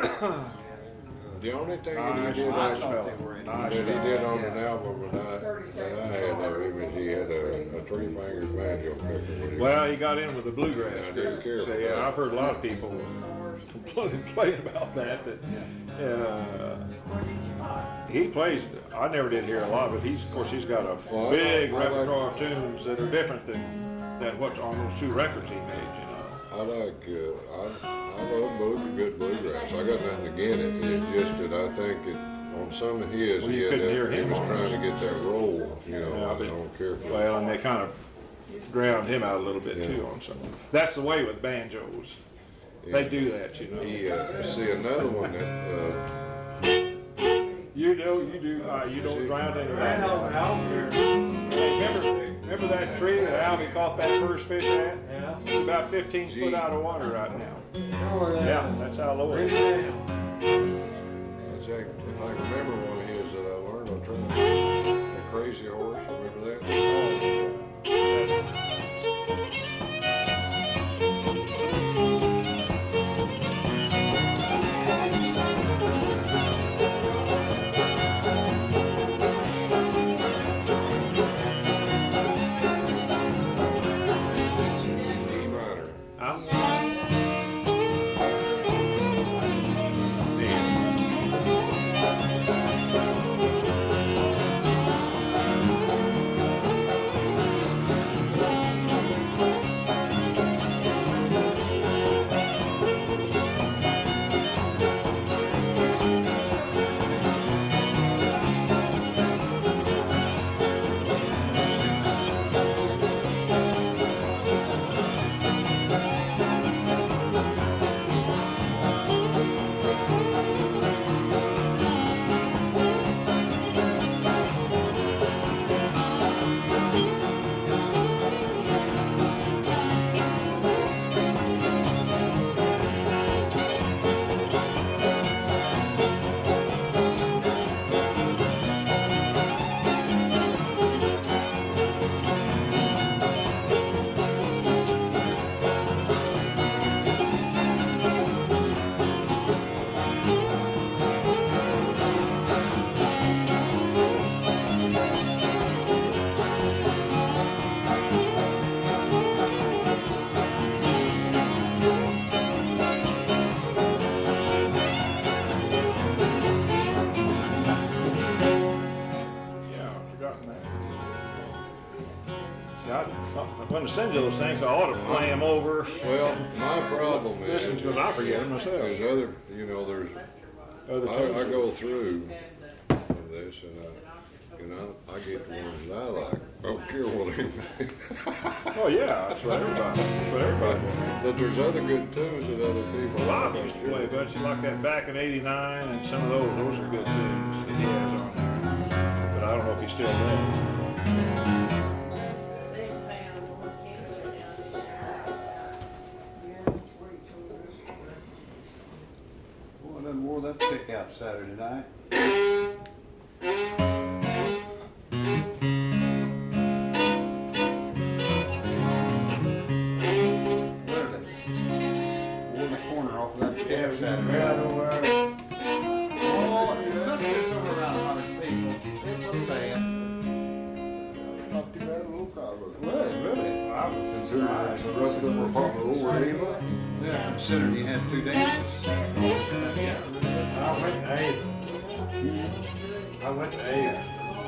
[SPEAKER 2] the only thing
[SPEAKER 1] Nice,
[SPEAKER 2] that he did,
[SPEAKER 1] nice
[SPEAKER 2] actually,
[SPEAKER 1] fella.
[SPEAKER 3] they were in-
[SPEAKER 1] Nice
[SPEAKER 2] that he
[SPEAKER 1] fella.
[SPEAKER 2] did on
[SPEAKER 3] Yeah.
[SPEAKER 2] an album that I, that I had there, it was, he had a, a three fingered banjo picker with him.
[SPEAKER 1] Well, he got in with the bluegrass.
[SPEAKER 2] Yeah, I didn't care
[SPEAKER 1] So,
[SPEAKER 2] for
[SPEAKER 1] yeah,
[SPEAKER 2] that.
[SPEAKER 1] I've heard a lot of people complain about that, that, uh, he plays, I never did hear a lot, but he's, of course, he's got a
[SPEAKER 2] Well, I
[SPEAKER 1] big
[SPEAKER 2] like- I like-
[SPEAKER 1] repertoire of tunes that are different than, than what's on those two records he made, you know.
[SPEAKER 2] I like, uh, I, I love blue, good bluegrass. I got nothing against it. It's just that I think it, on some of his,
[SPEAKER 1] Well,
[SPEAKER 2] he
[SPEAKER 1] you
[SPEAKER 2] had
[SPEAKER 1] couldn't
[SPEAKER 2] that,
[SPEAKER 1] hear
[SPEAKER 2] he
[SPEAKER 1] him
[SPEAKER 2] was
[SPEAKER 1] on
[SPEAKER 2] trying
[SPEAKER 1] this.
[SPEAKER 2] to get that roll, you know,
[SPEAKER 1] Yeah,
[SPEAKER 2] I
[SPEAKER 1] but-
[SPEAKER 2] don't care for
[SPEAKER 1] Well, and they kind of drowned him out a little bit
[SPEAKER 2] Yeah.
[SPEAKER 1] too on some. That's the way with banjos. They do that, you know.
[SPEAKER 2] He, uh, see, another one that, uh,
[SPEAKER 1] You do, you do, uh, you don't drown into that. Remember, remember that tree that Albie caught that first fish at? Yeah. It's about fifteen foot out of water right now. Yeah, that's how low it is.
[SPEAKER 2] I think, I remember one of his that I learned on trying, the crazy horse, remember that? E minor.
[SPEAKER 1] Huh? when I send you those things, I ought to play them over.
[SPEAKER 2] Well, my problem is,
[SPEAKER 1] Listen, because I forget them myself.
[SPEAKER 2] there's other, you know, there's,
[SPEAKER 1] Other
[SPEAKER 2] I, I go through this and I, and I, I get the ones that I like. I don't care what anything.
[SPEAKER 1] Oh yeah, that's what everybody. That's what everybody does.
[SPEAKER 2] But there's other good tunes that other people.
[SPEAKER 1] A lot of them used to play, but you like that back in eighty-nine and some of those. Those are good tunes that he has on there. But I don't know if he still does.
[SPEAKER 3] Boy, I done wore that pick out Saturday night. Literally. Wore the corner off of that pick out Saturday night. Oh, it must be somewhere around a hundred people. It wasn't bad.
[SPEAKER 2] Not too bad, a little crowd.
[SPEAKER 3] Really, really? I was
[SPEAKER 2] Considering the rest of them were popular over Ava.
[SPEAKER 3] Yeah, considering you had two dances.
[SPEAKER 5] I went to Ada. I went to Ada.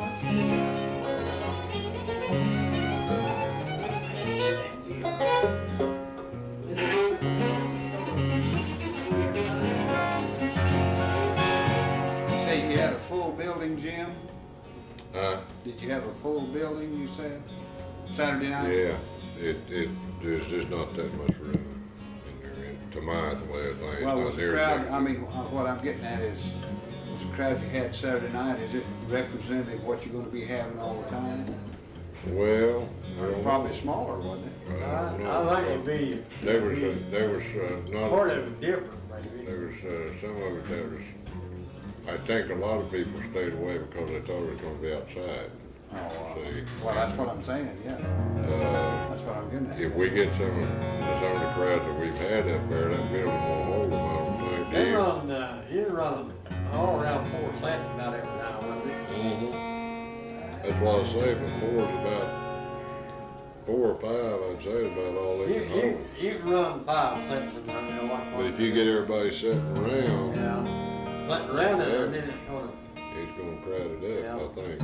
[SPEAKER 3] Say you had a full building, Jim?
[SPEAKER 2] Uh,
[SPEAKER 3] Did you have a full building, you said? Saturday night?
[SPEAKER 2] yeah, it, it, there's just not that much room in there, it- to my way of things.
[SPEAKER 3] Well,
[SPEAKER 2] not
[SPEAKER 3] was the
[SPEAKER 2] near as
[SPEAKER 3] crowd,
[SPEAKER 2] big as
[SPEAKER 3] I
[SPEAKER 2] it-
[SPEAKER 3] mean, uh, what I'm getting at is, was the crowd you had Saturday night, is it representative of what you're gonna be having all the time?
[SPEAKER 2] Well, I don't
[SPEAKER 3] Probably
[SPEAKER 2] know.
[SPEAKER 3] smaller, wasn't it?
[SPEAKER 2] I
[SPEAKER 5] I,
[SPEAKER 2] don't know.
[SPEAKER 5] I think it'd be,
[SPEAKER 2] There was,
[SPEAKER 5] it'd
[SPEAKER 2] uh,
[SPEAKER 5] be
[SPEAKER 2] there was, uh, not.
[SPEAKER 5] part of it different, maybe.
[SPEAKER 2] There was, uh, some of it that was, I think a lot of people stayed away because they thought it was gonna be outside.
[SPEAKER 3] Oh, uh,
[SPEAKER 2] See.
[SPEAKER 3] well, that's what I'm saying, yeah,
[SPEAKER 2] Uh,
[SPEAKER 3] that's what I'm getting at.
[SPEAKER 2] if we get some, of- some of the crowds that we've had up there, that building won't hold them, I don't think.
[SPEAKER 5] They run, uh, you run them all around Fort Slant about every now and then.
[SPEAKER 2] Mhm. That's why I say before it's about four or five, I'd say is about all they
[SPEAKER 5] You,
[SPEAKER 2] can
[SPEAKER 5] you,
[SPEAKER 2] hold.
[SPEAKER 5] you can run five sections around there like.
[SPEAKER 2] But if you get everybody sitting around,
[SPEAKER 5] Yeah, sitting around there, and then it's gonna,
[SPEAKER 2] it's gonna crowd it
[SPEAKER 5] Yeah.
[SPEAKER 2] up, I think.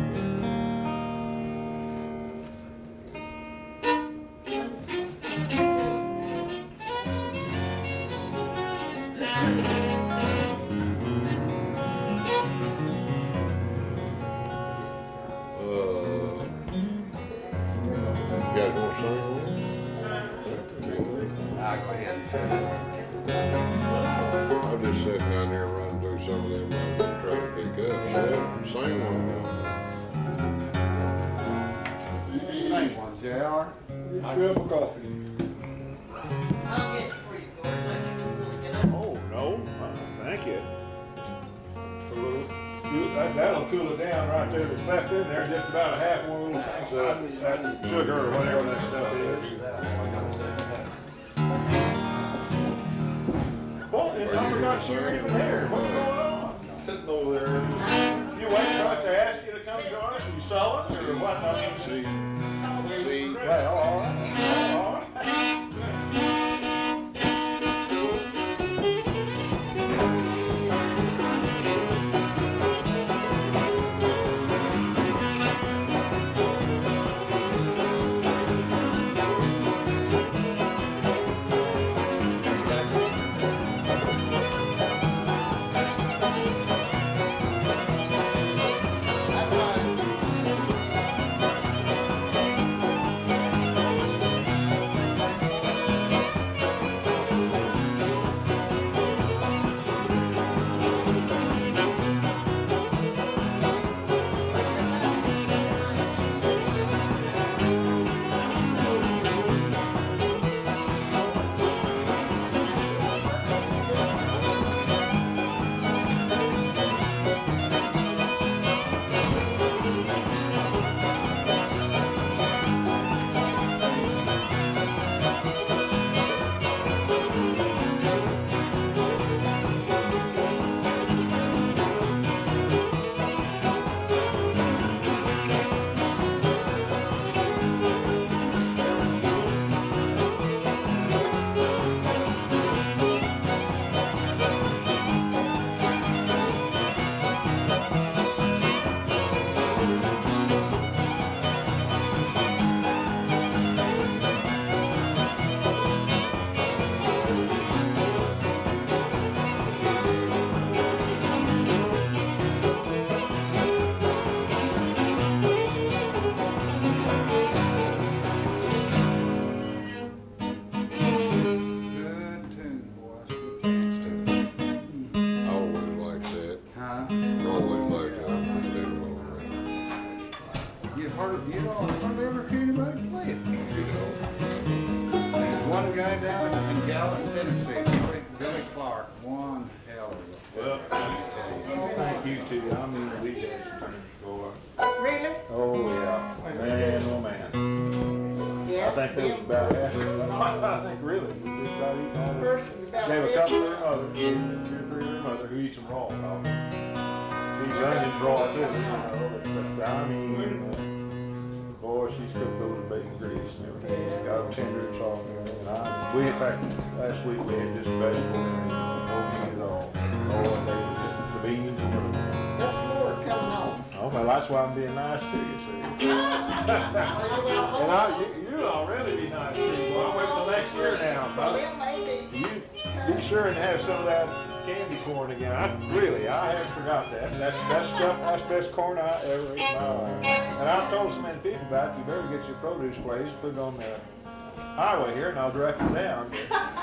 [SPEAKER 2] Uh, you guys wanna sing one?
[SPEAKER 3] I'll go ahead and finish.
[SPEAKER 2] I'll just sit down here and run through some of them ones and try to pick up. So, same one
[SPEAKER 3] Same one, J R.
[SPEAKER 1] Fill up a coffee.
[SPEAKER 6] I'll get it for you, Gourd, unless you just want to get up.
[SPEAKER 1] Oh, no, uh, thank you. A little, that, that'll cool it down right there. That's left in there, just about a half one of those things, uh, that sugar or whatever that stuff is. Well, I forgot you were even here. What's going on?
[SPEAKER 5] sitting over there.
[SPEAKER 1] You waiting for us to ask you to come join us? You saw us or what? I mean,
[SPEAKER 2] See, see,
[SPEAKER 1] well, all right. All right.
[SPEAKER 3] Another guy down in Gallatin, Tennessee, Billy, Billy Clark, one hell of a.
[SPEAKER 1] Well, thank you too. I mean, we guys boy.
[SPEAKER 6] Really?
[SPEAKER 1] Oh yeah, man, oh man.
[SPEAKER 6] Yeah.
[SPEAKER 1] I think there was about half. I think really, we just about eating all of
[SPEAKER 6] First
[SPEAKER 1] it.
[SPEAKER 6] was about
[SPEAKER 1] Gave a
[SPEAKER 6] fifty.
[SPEAKER 1] couple of their mothers, two or three of their mother who eats them raw. Dog. These onions raw too. You know, but I mean, uh, boy, she's cooked those bacon grease and everything. She's got them tender and soft and everything. And I, we in fact last week we had just vegetable and no meat at all. Oh, and they were just the beans and everything.
[SPEAKER 6] That's more coming on.
[SPEAKER 1] Oh, well, that's why I'm being nice to you, see. And I, you, you'll already be nice to you. Well, I'll wait till next year now, brother.
[SPEAKER 6] Well, maybe.
[SPEAKER 1] You be sure and have some of that candy corn again. I really, I haven't forgot that. That's that's stuff. That's the best corn I ever ate in my life. And I've told so many people about it. You better get your produce place, put it on the highway here, and I'll direct them down.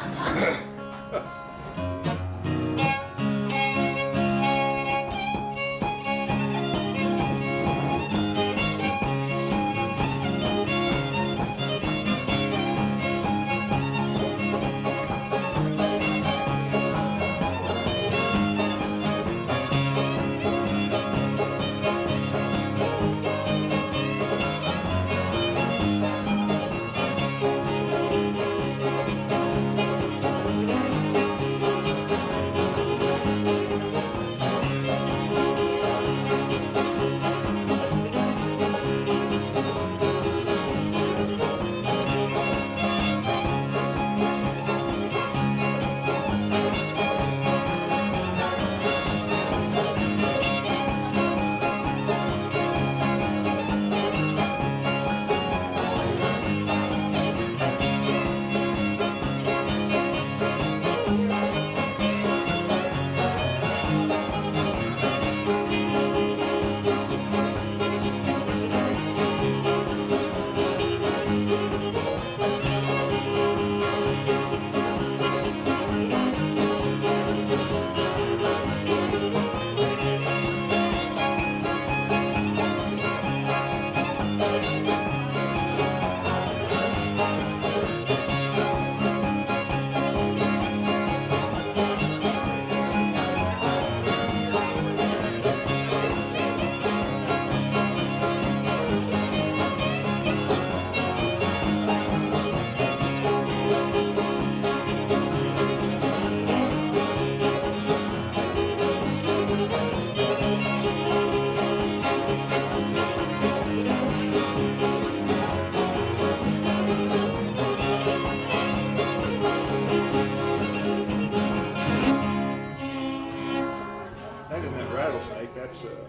[SPEAKER 1] That's uh,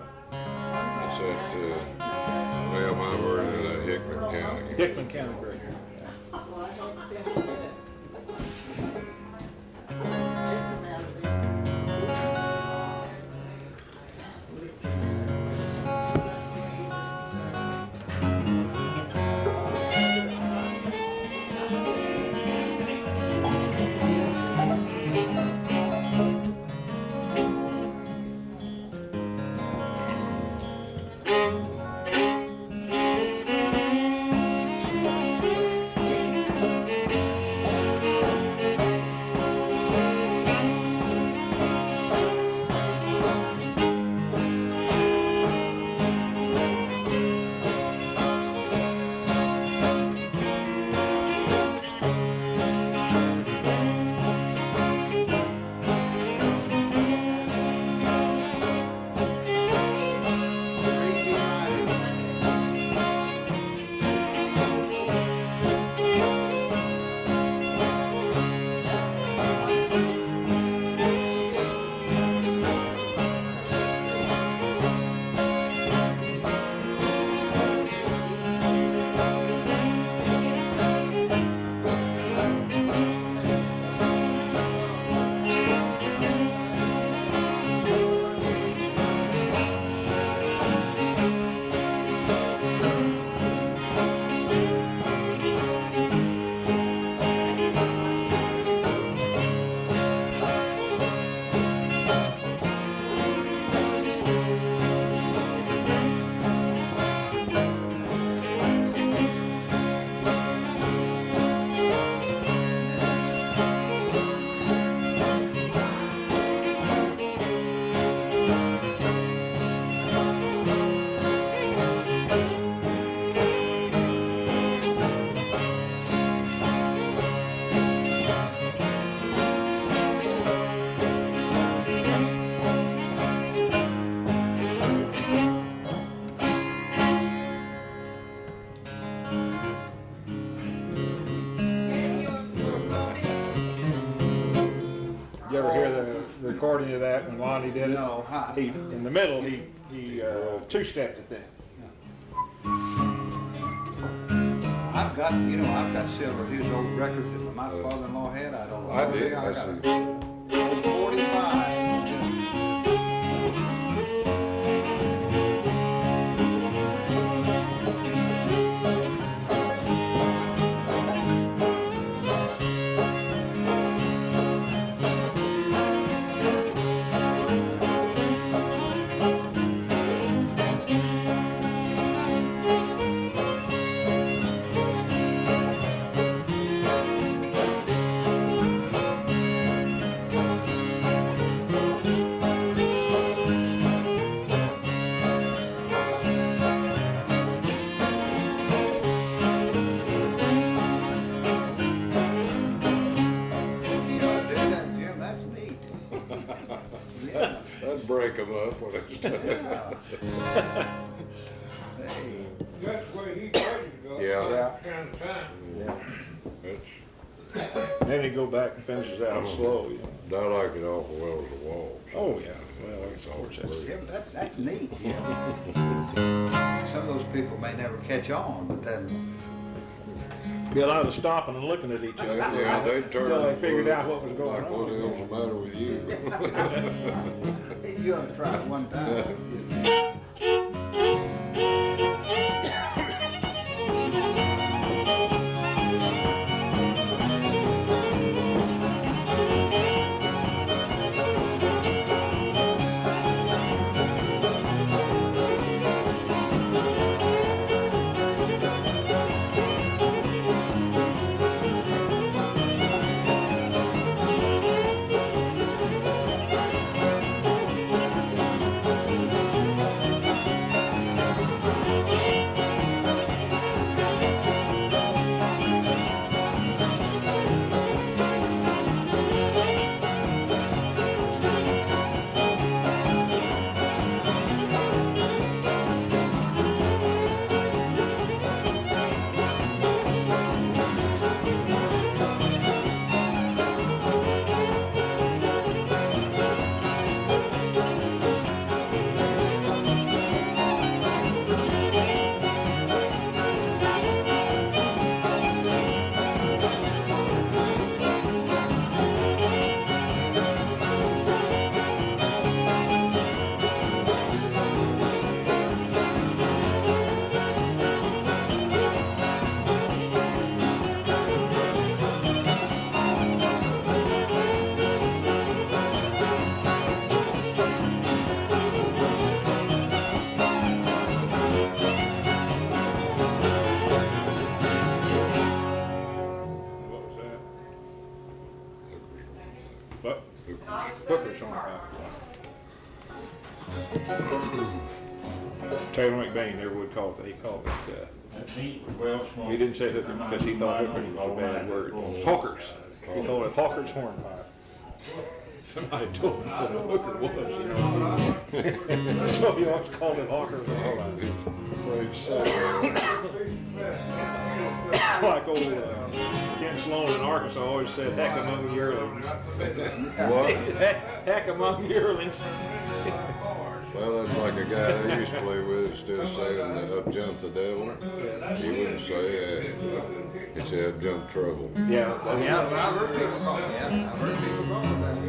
[SPEAKER 5] It's at, uh, well, my version of Hickman County.
[SPEAKER 1] Hickman County Bridge. ever hear the, the recording of that when Lonnie did it?
[SPEAKER 3] No, huh?
[SPEAKER 1] He, in the middle, he, he uh, two-stepped it then.
[SPEAKER 3] I've got, you know, I've got several of his old records that my father-in-law had. I don't know.
[SPEAKER 2] I did.
[SPEAKER 3] I
[SPEAKER 2] I
[SPEAKER 3] got
[SPEAKER 2] see.
[SPEAKER 3] a forty-five.
[SPEAKER 2] That'd break them up when it's done.
[SPEAKER 3] Hey.
[SPEAKER 5] That's the way he started to go.
[SPEAKER 2] Yeah.
[SPEAKER 1] Yeah.
[SPEAKER 5] Kind of time.
[SPEAKER 1] Yeah.
[SPEAKER 2] That's,
[SPEAKER 1] Then he go back and finishes out slow, you know.
[SPEAKER 2] I like it awful well as a waltz.
[SPEAKER 1] Oh, yeah. Well, it's always that's,
[SPEAKER 3] Yeah, but that's, that's neat. Yeah. Some of those people may never catch on, but then
[SPEAKER 1] be a lot of stopping and looking at each other.
[SPEAKER 2] Yeah, they turned.
[SPEAKER 1] Until they figured out what was going
[SPEAKER 2] like, what the
[SPEAKER 1] on.
[SPEAKER 2] hell's the matter with you?
[SPEAKER 3] you ought to try it one time.
[SPEAKER 1] Booker's Hornpipe. Taylor McBain never would call it. He called it. Uh, he didn't say Hooker because he thought Hookers was a bad word. Hawkers. He called it Hawker's Hornpipe. Somebody told him what a hooker was, you know. So he always called it Hawker's Hornpipe. Like old uh, Ken Sloan in Arkansas always said, heck among the yearlings.
[SPEAKER 2] What?
[SPEAKER 1] Heck among the yearlings.
[SPEAKER 2] Well, that's like a guy I used to play with, instead of saying uh, up jump the devil, he wouldn't say, uh, he'd say up jump trouble.
[SPEAKER 1] Yeah, that's
[SPEAKER 3] Yeah, well, I've heard people call it that. I've heard people call it that.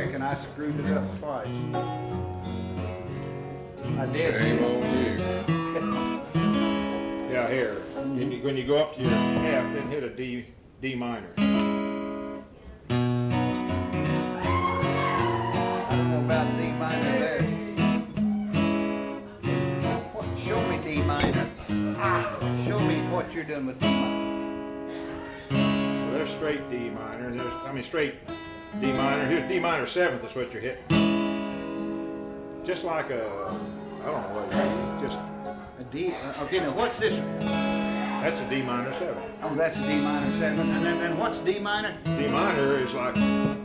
[SPEAKER 3] reckon I screwed it up twice. I did.
[SPEAKER 2] Shame on you.
[SPEAKER 1] Yeah, here. When you, when you go up to your F, then hit a D, D minor.
[SPEAKER 3] I don't know about D minor there. What, show me D minor. Ah, show me what you're doing with D minor.
[SPEAKER 1] Well, there's straight D minor, and there's, I mean, straight D minor. Here's D minor seventh, that's what you're hitting. Just like a, I don't know what it is, just.
[SPEAKER 3] A D, uh, okay, now what's this?
[SPEAKER 1] That's a D minor seven.
[SPEAKER 3] Oh, that's a D minor seven. And then, then what's D minor?
[SPEAKER 1] D minor is like,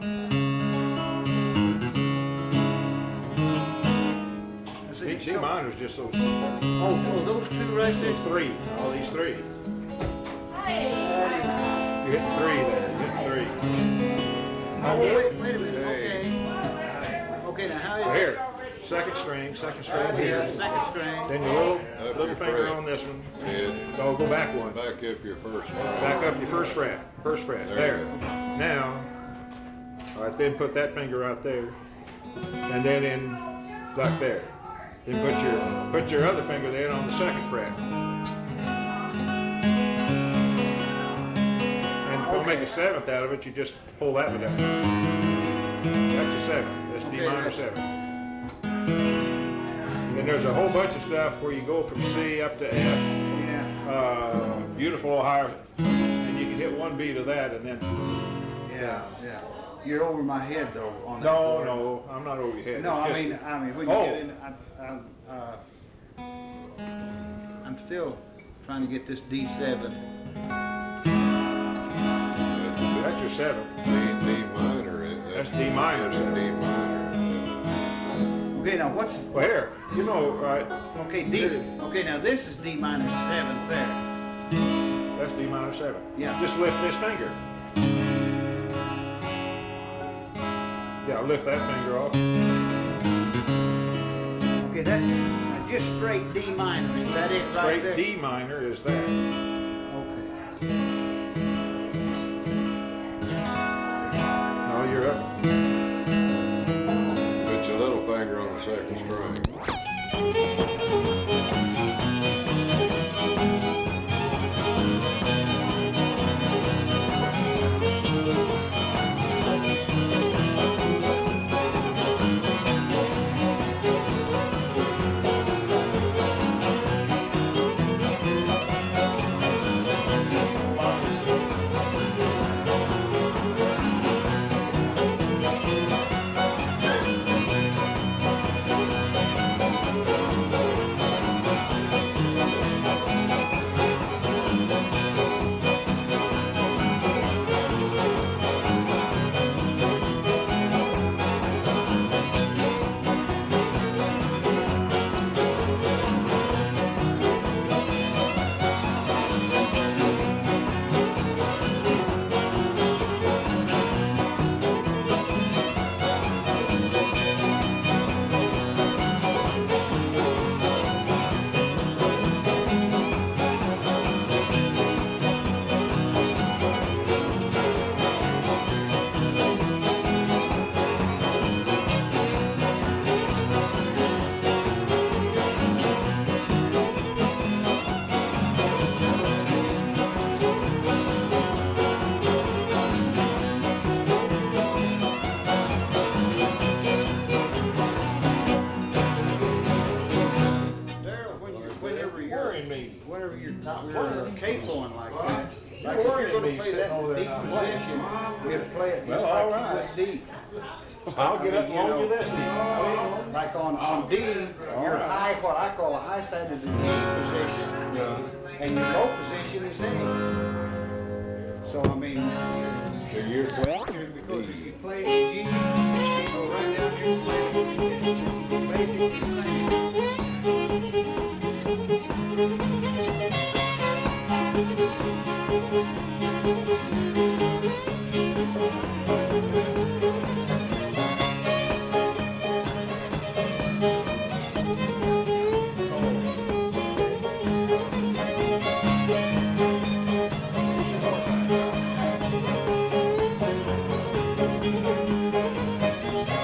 [SPEAKER 1] D, D minor is just those,
[SPEAKER 3] Oh, oh, those two right there?
[SPEAKER 1] those three, all these three.
[SPEAKER 6] Hey.
[SPEAKER 1] You're hitting three there, you're hitting three.
[SPEAKER 3] Oh, wait, wait a minute, okay. Okay, now how is
[SPEAKER 1] Well,
[SPEAKER 3] it?
[SPEAKER 1] here, second string, second string here.
[SPEAKER 3] Second string.
[SPEAKER 1] Then your little,
[SPEAKER 2] Up
[SPEAKER 1] little
[SPEAKER 2] your
[SPEAKER 1] finger
[SPEAKER 2] fret.
[SPEAKER 1] on this one.
[SPEAKER 2] Head.
[SPEAKER 1] Oh, go back one.
[SPEAKER 2] Back up your first one.
[SPEAKER 1] Back up your first fret, first fret,
[SPEAKER 2] There.
[SPEAKER 1] there. Now, all right, then put that finger out there, and then in, like there. Then put your, put your other finger then on the second fret. And if you make a seventh out of it, you just pull that one down. That's your seventh, that's D
[SPEAKER 3] Okay,
[SPEAKER 1] minor
[SPEAKER 3] that's-
[SPEAKER 1] seven. And then there's a whole bunch of stuff where you go from C up to F.
[SPEAKER 3] Yeah.
[SPEAKER 1] Uh, beautiful Ohio, and you can hit one beat of that, and then
[SPEAKER 3] Yeah, yeah. You're over my head though on that.
[SPEAKER 1] no,
[SPEAKER 3] board.
[SPEAKER 1] no, I'm not over your head.
[SPEAKER 3] No,
[SPEAKER 1] It's
[SPEAKER 3] I
[SPEAKER 1] just-
[SPEAKER 3] mean, I mean, when you
[SPEAKER 1] Oh.
[SPEAKER 3] get in, I, I, uh, I'm still trying to get this D seven.
[SPEAKER 1] that's your seventh.
[SPEAKER 2] D, D minor. it-
[SPEAKER 1] That's D minor.
[SPEAKER 2] That's a D minor.
[SPEAKER 3] Okay, now what's
[SPEAKER 1] Well, here, you know, right?
[SPEAKER 3] okay D? Okay, now this is D minor seventh there.
[SPEAKER 1] That's D minor seven.
[SPEAKER 3] Yeah.
[SPEAKER 1] Just lift this finger. Yeah, lift that finger off.
[SPEAKER 3] Okay, that now just straight D minor. Is that it right
[SPEAKER 1] Straight
[SPEAKER 3] there?
[SPEAKER 1] D minor is that.
[SPEAKER 3] Okay.
[SPEAKER 1] No, you're up.
[SPEAKER 2] Put your little finger on the second string.
[SPEAKER 3] Daryl, when you, whenever you're,
[SPEAKER 1] Worrying me.
[SPEAKER 3] whenever you're, you're capoing like that,
[SPEAKER 1] You're
[SPEAKER 3] like if you're
[SPEAKER 1] worrying
[SPEAKER 3] going
[SPEAKER 1] me
[SPEAKER 3] to play
[SPEAKER 1] sitting
[SPEAKER 3] that
[SPEAKER 1] over there
[SPEAKER 3] deep
[SPEAKER 1] not
[SPEAKER 3] position, you have to play it just
[SPEAKER 1] Well, all
[SPEAKER 3] like
[SPEAKER 1] right.
[SPEAKER 3] you would D.
[SPEAKER 1] I'll get
[SPEAKER 3] I
[SPEAKER 1] up
[SPEAKER 3] mean,
[SPEAKER 1] and hold
[SPEAKER 3] you
[SPEAKER 1] you
[SPEAKER 3] know,
[SPEAKER 1] this.
[SPEAKER 3] Like on, on D, your high, what I call a high side is the G position, and your low position is A. So I mean,
[SPEAKER 2] So you're
[SPEAKER 3] because if you play the G, you go right down here and play it. It's basically the same.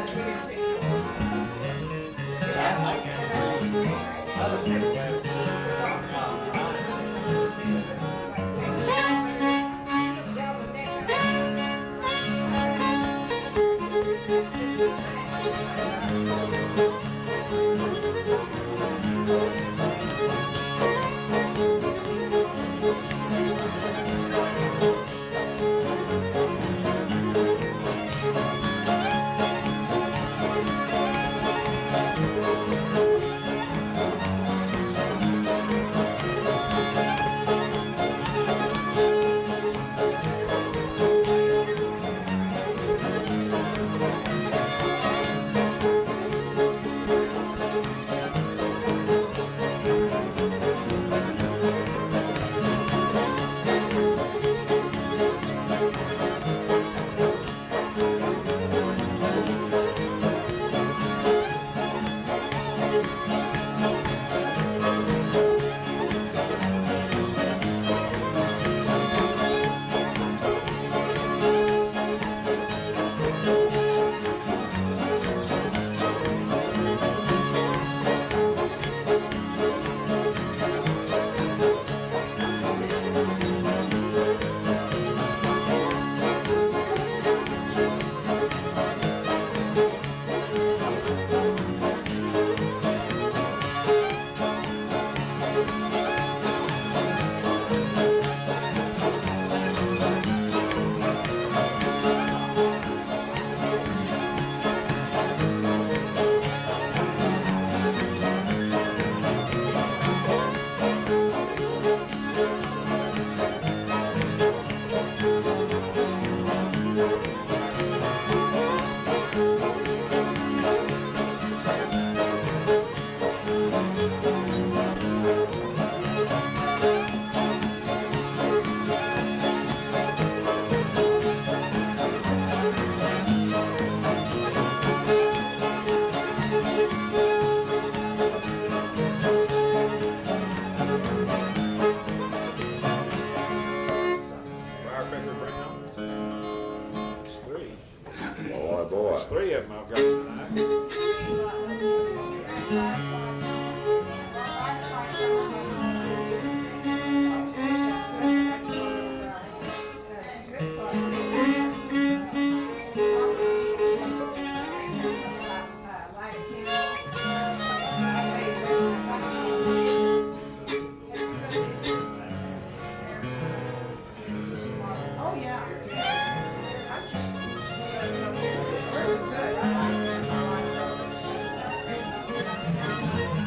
[SPEAKER 1] Three of them I've got tonight.
[SPEAKER 6] Good. I like that. I like that.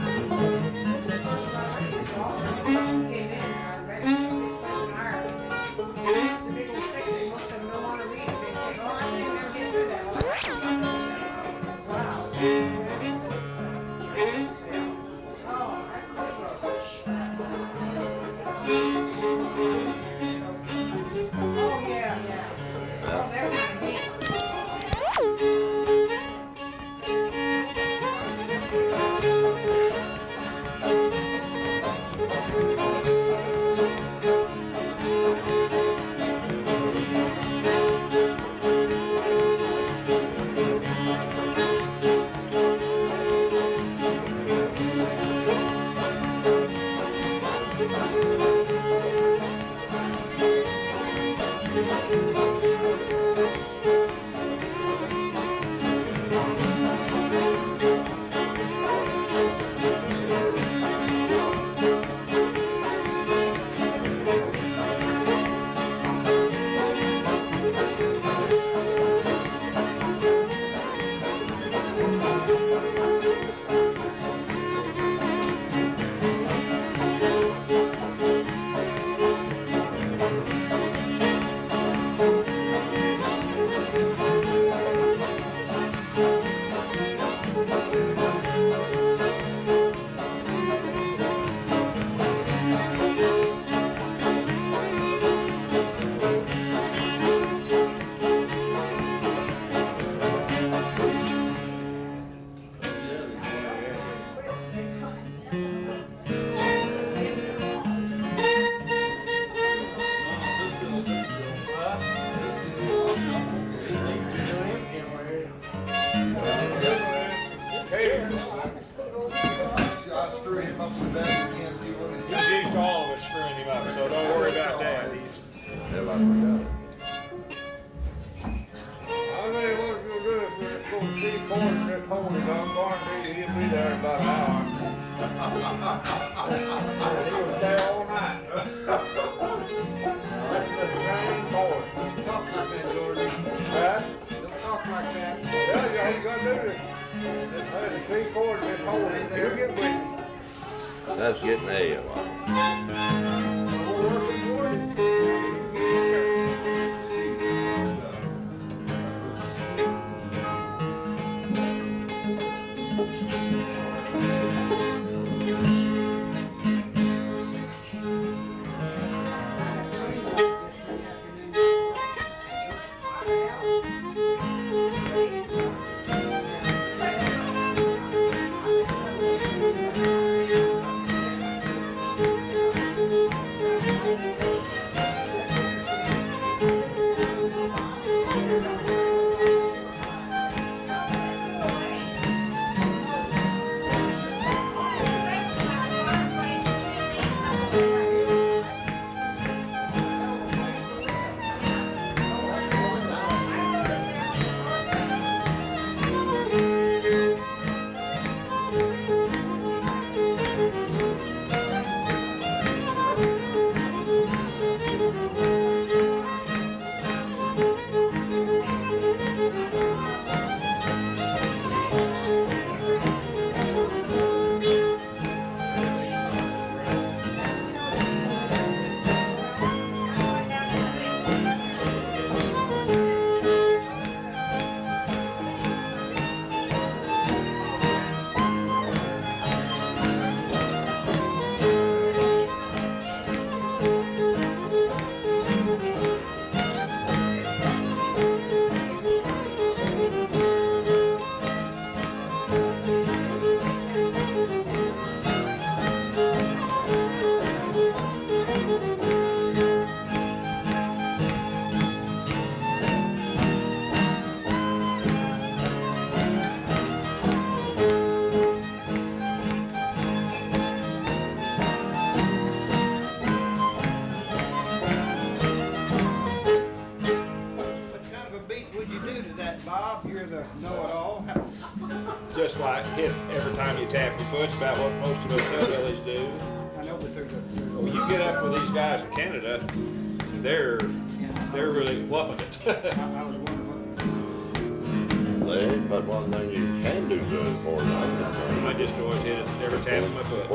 [SPEAKER 5] pony done guarantee he'll be there in about an hour. He was there all night. That's the same boy.
[SPEAKER 3] Don't talk like that, Jordan.
[SPEAKER 5] Huh?
[SPEAKER 3] Don't talk like that.
[SPEAKER 5] Yeah, yeah, he's gonna do it. Hey, the three quarters of that pony, he'll get with you.
[SPEAKER 2] That's getting ale.
[SPEAKER 3] We're working for it.
[SPEAKER 1] Just like hit every time you tap your foot, it's about what most of those hillbillies do.
[SPEAKER 3] I know, but there's a. There's a
[SPEAKER 1] When you get up with these guys in Canada, they're they're really whooping it.
[SPEAKER 3] I, I was wondering.
[SPEAKER 2] They ain't but one thing you can do good for them.
[SPEAKER 1] I just always hit it every tap of my foot.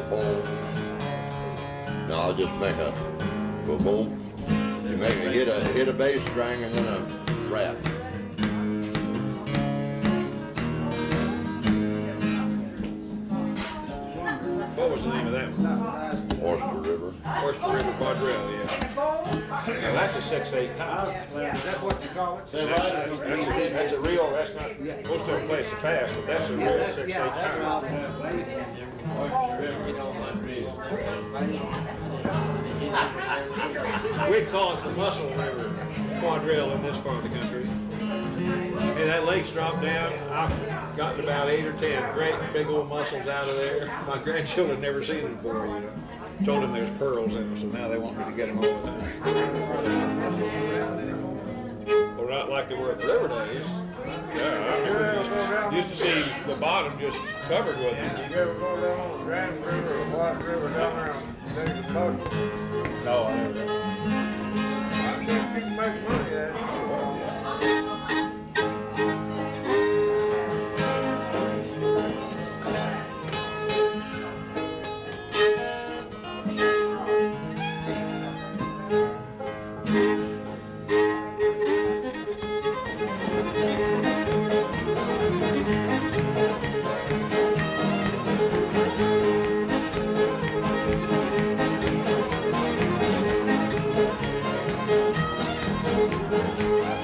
[SPEAKER 2] No, I'll just make a boom, boom. You make a hit a hit a bass string and then a rap.
[SPEAKER 1] What was the name of that one?
[SPEAKER 2] Oyster River.
[SPEAKER 1] Oyster River Quadrille, yeah. Now that's a six eight time.
[SPEAKER 3] Is that what you call it?
[SPEAKER 1] That's, that's, that's, a, that's a real, that's not, most of them play it so fast, but that's a real six eight time. We'd call it the Muscle River Quadrille in this part of the country. And that lake's dropped down. I've gotten about eight or ten great big old mussels out of there. My grandchildren never seen them before, you know. Told them there's pearls in them, so now they want me to get them all the time. Well, not like they were in the river days. Yeah, I remember used to, used to see the bottom just covered with them.
[SPEAKER 5] You ever go down on the Grand River or White River down there and take the boat?
[SPEAKER 1] No, I never.
[SPEAKER 5] I guess you can make money at it.
[SPEAKER 3] Thank you.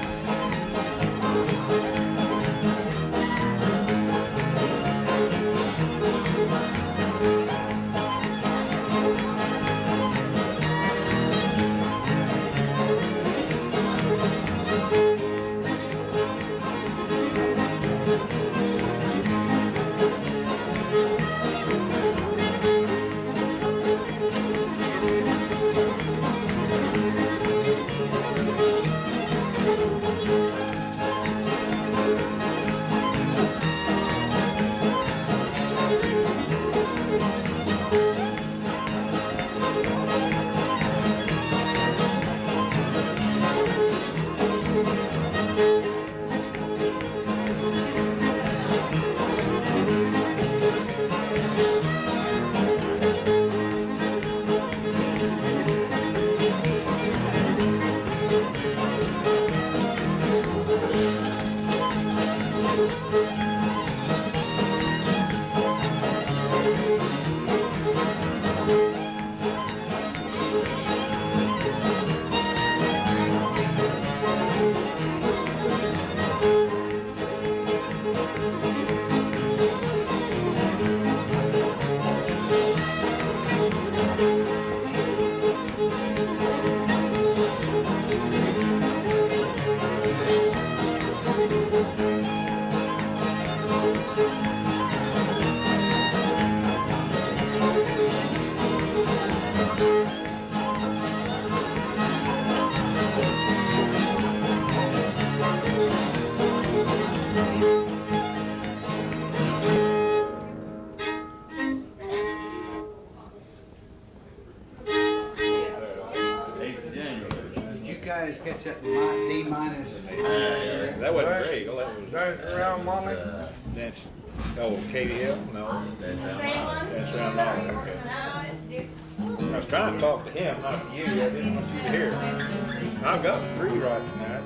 [SPEAKER 1] was
[SPEAKER 5] Dance around, mommy.
[SPEAKER 1] Nancy. Oh, Katie Hill? No.
[SPEAKER 6] Same one?
[SPEAKER 1] That's around Lonnie, okay.
[SPEAKER 6] No, it's different.
[SPEAKER 1] I was trying to talk to him, not to you. I didn't want you to hear. I've got three right tonight.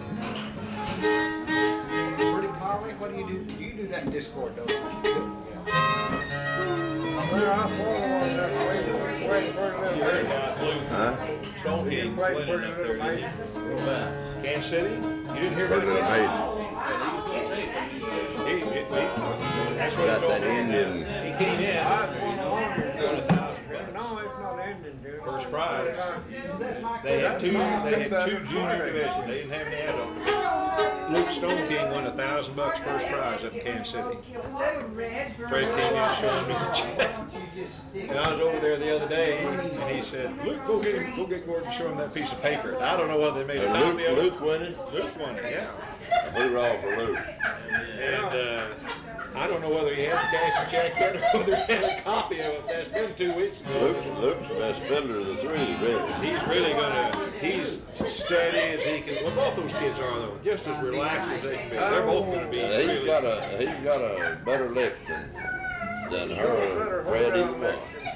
[SPEAKER 3] Pretty Polly, what do you do? You do that in Discord, don't you?
[SPEAKER 5] Well, I follow on that way, way, where
[SPEAKER 1] You
[SPEAKER 5] they
[SPEAKER 1] heard
[SPEAKER 5] live.
[SPEAKER 1] about Luke
[SPEAKER 2] Huh?
[SPEAKER 1] Stone
[SPEAKER 5] You
[SPEAKER 1] King
[SPEAKER 5] played
[SPEAKER 1] winning
[SPEAKER 5] pretty
[SPEAKER 1] up
[SPEAKER 5] little
[SPEAKER 1] there, didn't
[SPEAKER 5] mate.
[SPEAKER 1] you? What about Kansas City? You didn't hear about
[SPEAKER 2] Pretty little
[SPEAKER 1] Kansas
[SPEAKER 2] maiden.
[SPEAKER 1] City? He, he, he, that's what
[SPEAKER 2] Got
[SPEAKER 1] he told
[SPEAKER 2] that
[SPEAKER 1] me.
[SPEAKER 2] Indian.
[SPEAKER 1] He came in.
[SPEAKER 5] I was one of them.
[SPEAKER 1] Won a thousand
[SPEAKER 5] No, it's not ending, dude.
[SPEAKER 1] First prize. They had two. They had two junior divisions. They didn't have any adult. Luke Stone King won a thousand bucks first prize up in Kansas City. Fred came in and showed me the check. And I was over there the other day, and he said, "Luke, go get him, go get Gourd and show him that piece of paper." I don't know whether they made a
[SPEAKER 2] And
[SPEAKER 1] copy of
[SPEAKER 2] Luke,
[SPEAKER 1] it.
[SPEAKER 2] Luke winning?
[SPEAKER 1] Luke won it, yeah.
[SPEAKER 2] Hoorah for Luke.
[SPEAKER 1] And uh, I don't know whether he has to cash a check yet or whether he has a copy of it. That's been two weeks ago.
[SPEAKER 2] Luke's, Luke's the best fiddler of the three, really.
[SPEAKER 1] He's really gonna, he's steady as he can. Well, both those kids are though, just as relaxed as they can be. They're both gonna be
[SPEAKER 2] And he's
[SPEAKER 1] really.
[SPEAKER 2] got a he's got a better lick than than her Fred either one.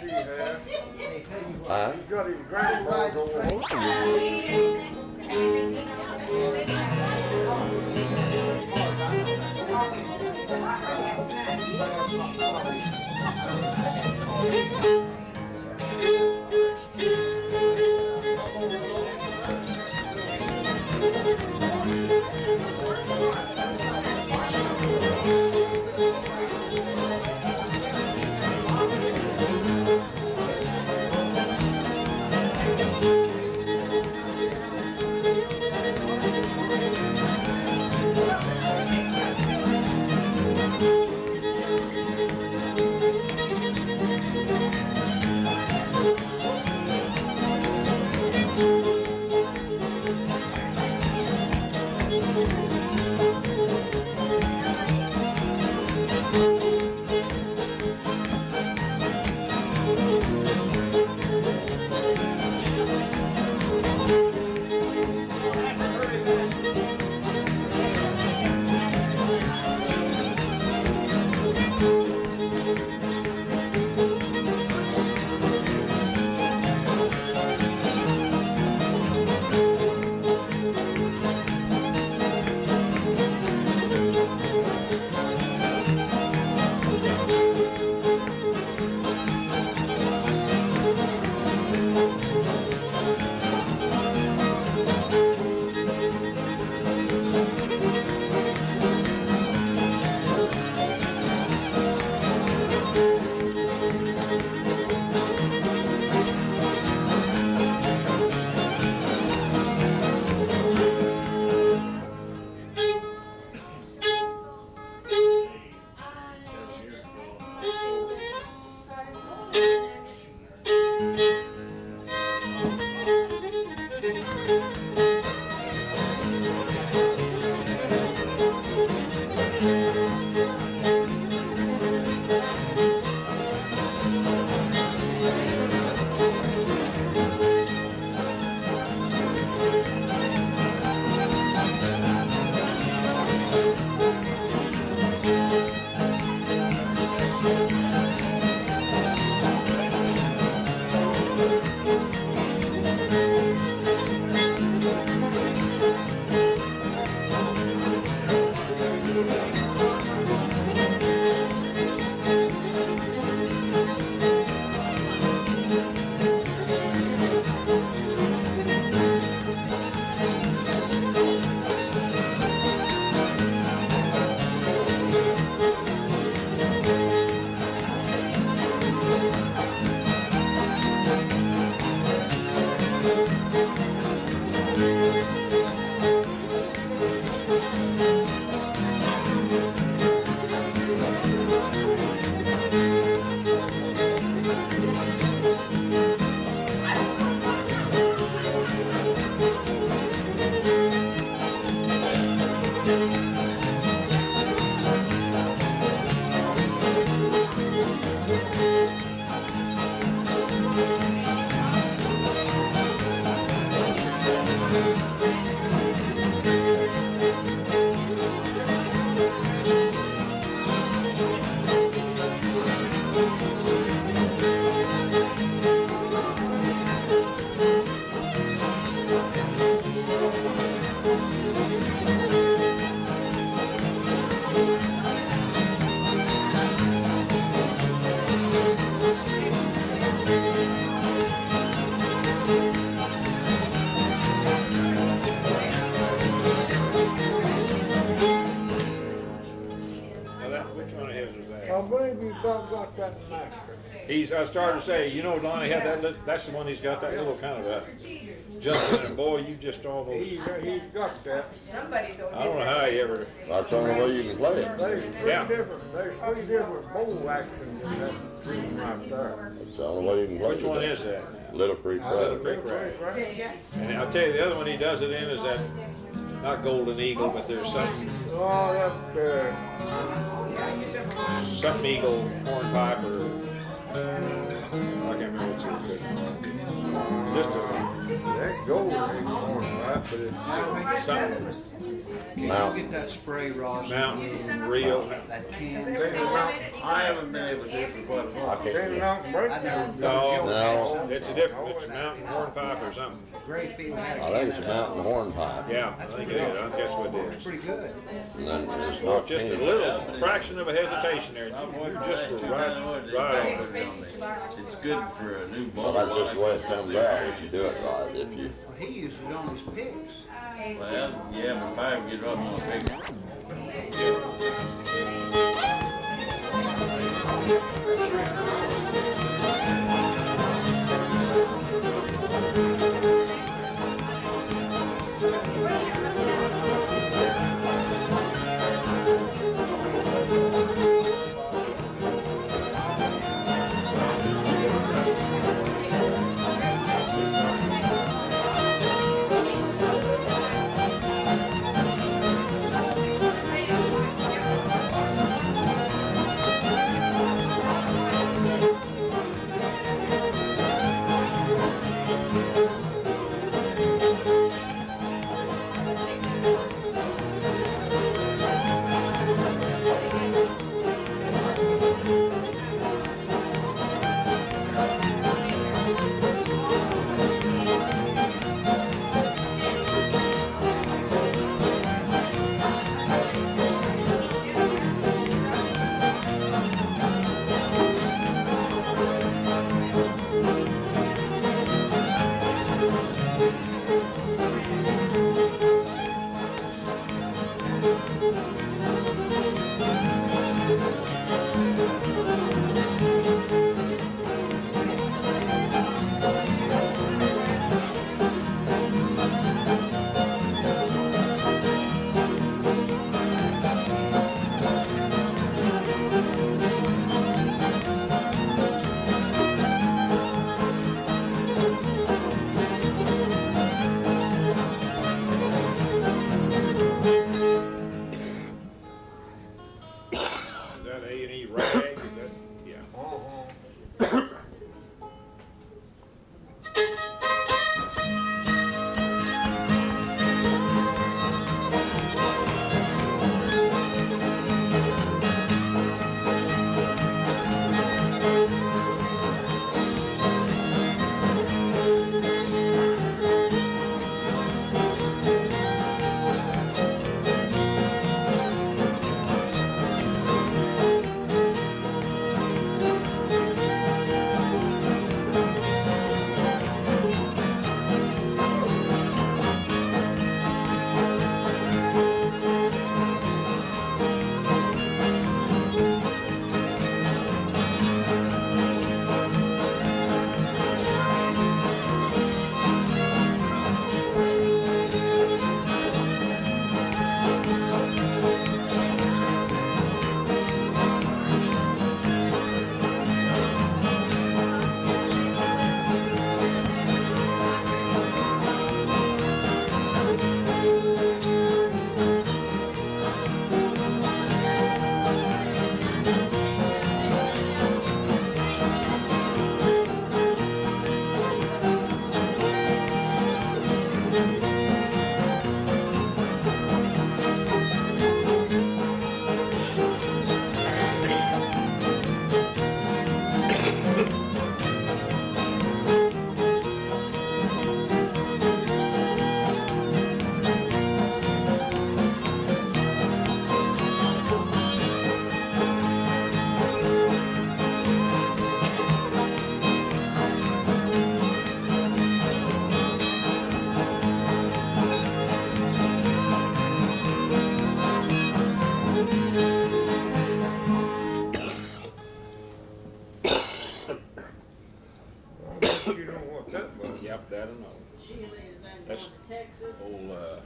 [SPEAKER 2] Huh?
[SPEAKER 5] He's got his grandpa's old. believe you dog got that master.
[SPEAKER 1] He's, I started to say, you know, Lonnie had that, lit- that's the one he's got that little kind of a jump in it. Boy, you just almost,
[SPEAKER 5] He's, he's got that.
[SPEAKER 6] Somebody though.
[SPEAKER 1] I don't know how he ever,
[SPEAKER 2] That's the only way you can play it.
[SPEAKER 5] There's three
[SPEAKER 1] Yeah.
[SPEAKER 5] different, there's three different bowl actions in that tune right there.
[SPEAKER 2] That's the only way you can play it.
[SPEAKER 1] which one is that?
[SPEAKER 2] Little Creek
[SPEAKER 1] Little
[SPEAKER 2] Rag.
[SPEAKER 1] Creek Rag.
[SPEAKER 6] Did ya?
[SPEAKER 1] And I'll tell you, the other one he does it in is that, not Golden Eagle, but there's some,
[SPEAKER 5] Oh, that, uh,
[SPEAKER 1] some Eagle Hornpipe or, I can't remember what's it, but just a,
[SPEAKER 5] that gold ain't going right, but it's,
[SPEAKER 1] something,
[SPEAKER 3] Can
[SPEAKER 2] Mount.
[SPEAKER 3] you get that spray rosin?
[SPEAKER 1] Mountain, Rio.
[SPEAKER 3] That tin?
[SPEAKER 5] Take it out,
[SPEAKER 4] I haven't been able to for quite a
[SPEAKER 2] I
[SPEAKER 4] while.
[SPEAKER 5] take it
[SPEAKER 2] can't.
[SPEAKER 5] out and break
[SPEAKER 3] I
[SPEAKER 5] it.
[SPEAKER 3] know.
[SPEAKER 1] No,
[SPEAKER 2] No.
[SPEAKER 1] it's a different, it's Mountain Hornpipe or something.
[SPEAKER 3] Gray field had a
[SPEAKER 2] I think
[SPEAKER 3] can
[SPEAKER 2] it's a
[SPEAKER 3] of
[SPEAKER 2] mountain hornpipe.
[SPEAKER 1] Yeah, I think it is, I guess what it
[SPEAKER 3] that. It's
[SPEAKER 1] is.
[SPEAKER 3] pretty good.
[SPEAKER 2] And then it's
[SPEAKER 1] Well,
[SPEAKER 2] not
[SPEAKER 1] just a
[SPEAKER 2] tin.
[SPEAKER 1] little fraction of a hesitation there, you just were right, right on.
[SPEAKER 4] It's good for a new
[SPEAKER 2] Well,
[SPEAKER 4] ball.
[SPEAKER 2] that's just the way it comes out if you do it right. If you,
[SPEAKER 3] Well, he uses it on his picks.
[SPEAKER 4] Well, yeah, but if I ever get up on a big
[SPEAKER 1] Is that A and E rag? Is that, yeah.
[SPEAKER 5] Uh-huh.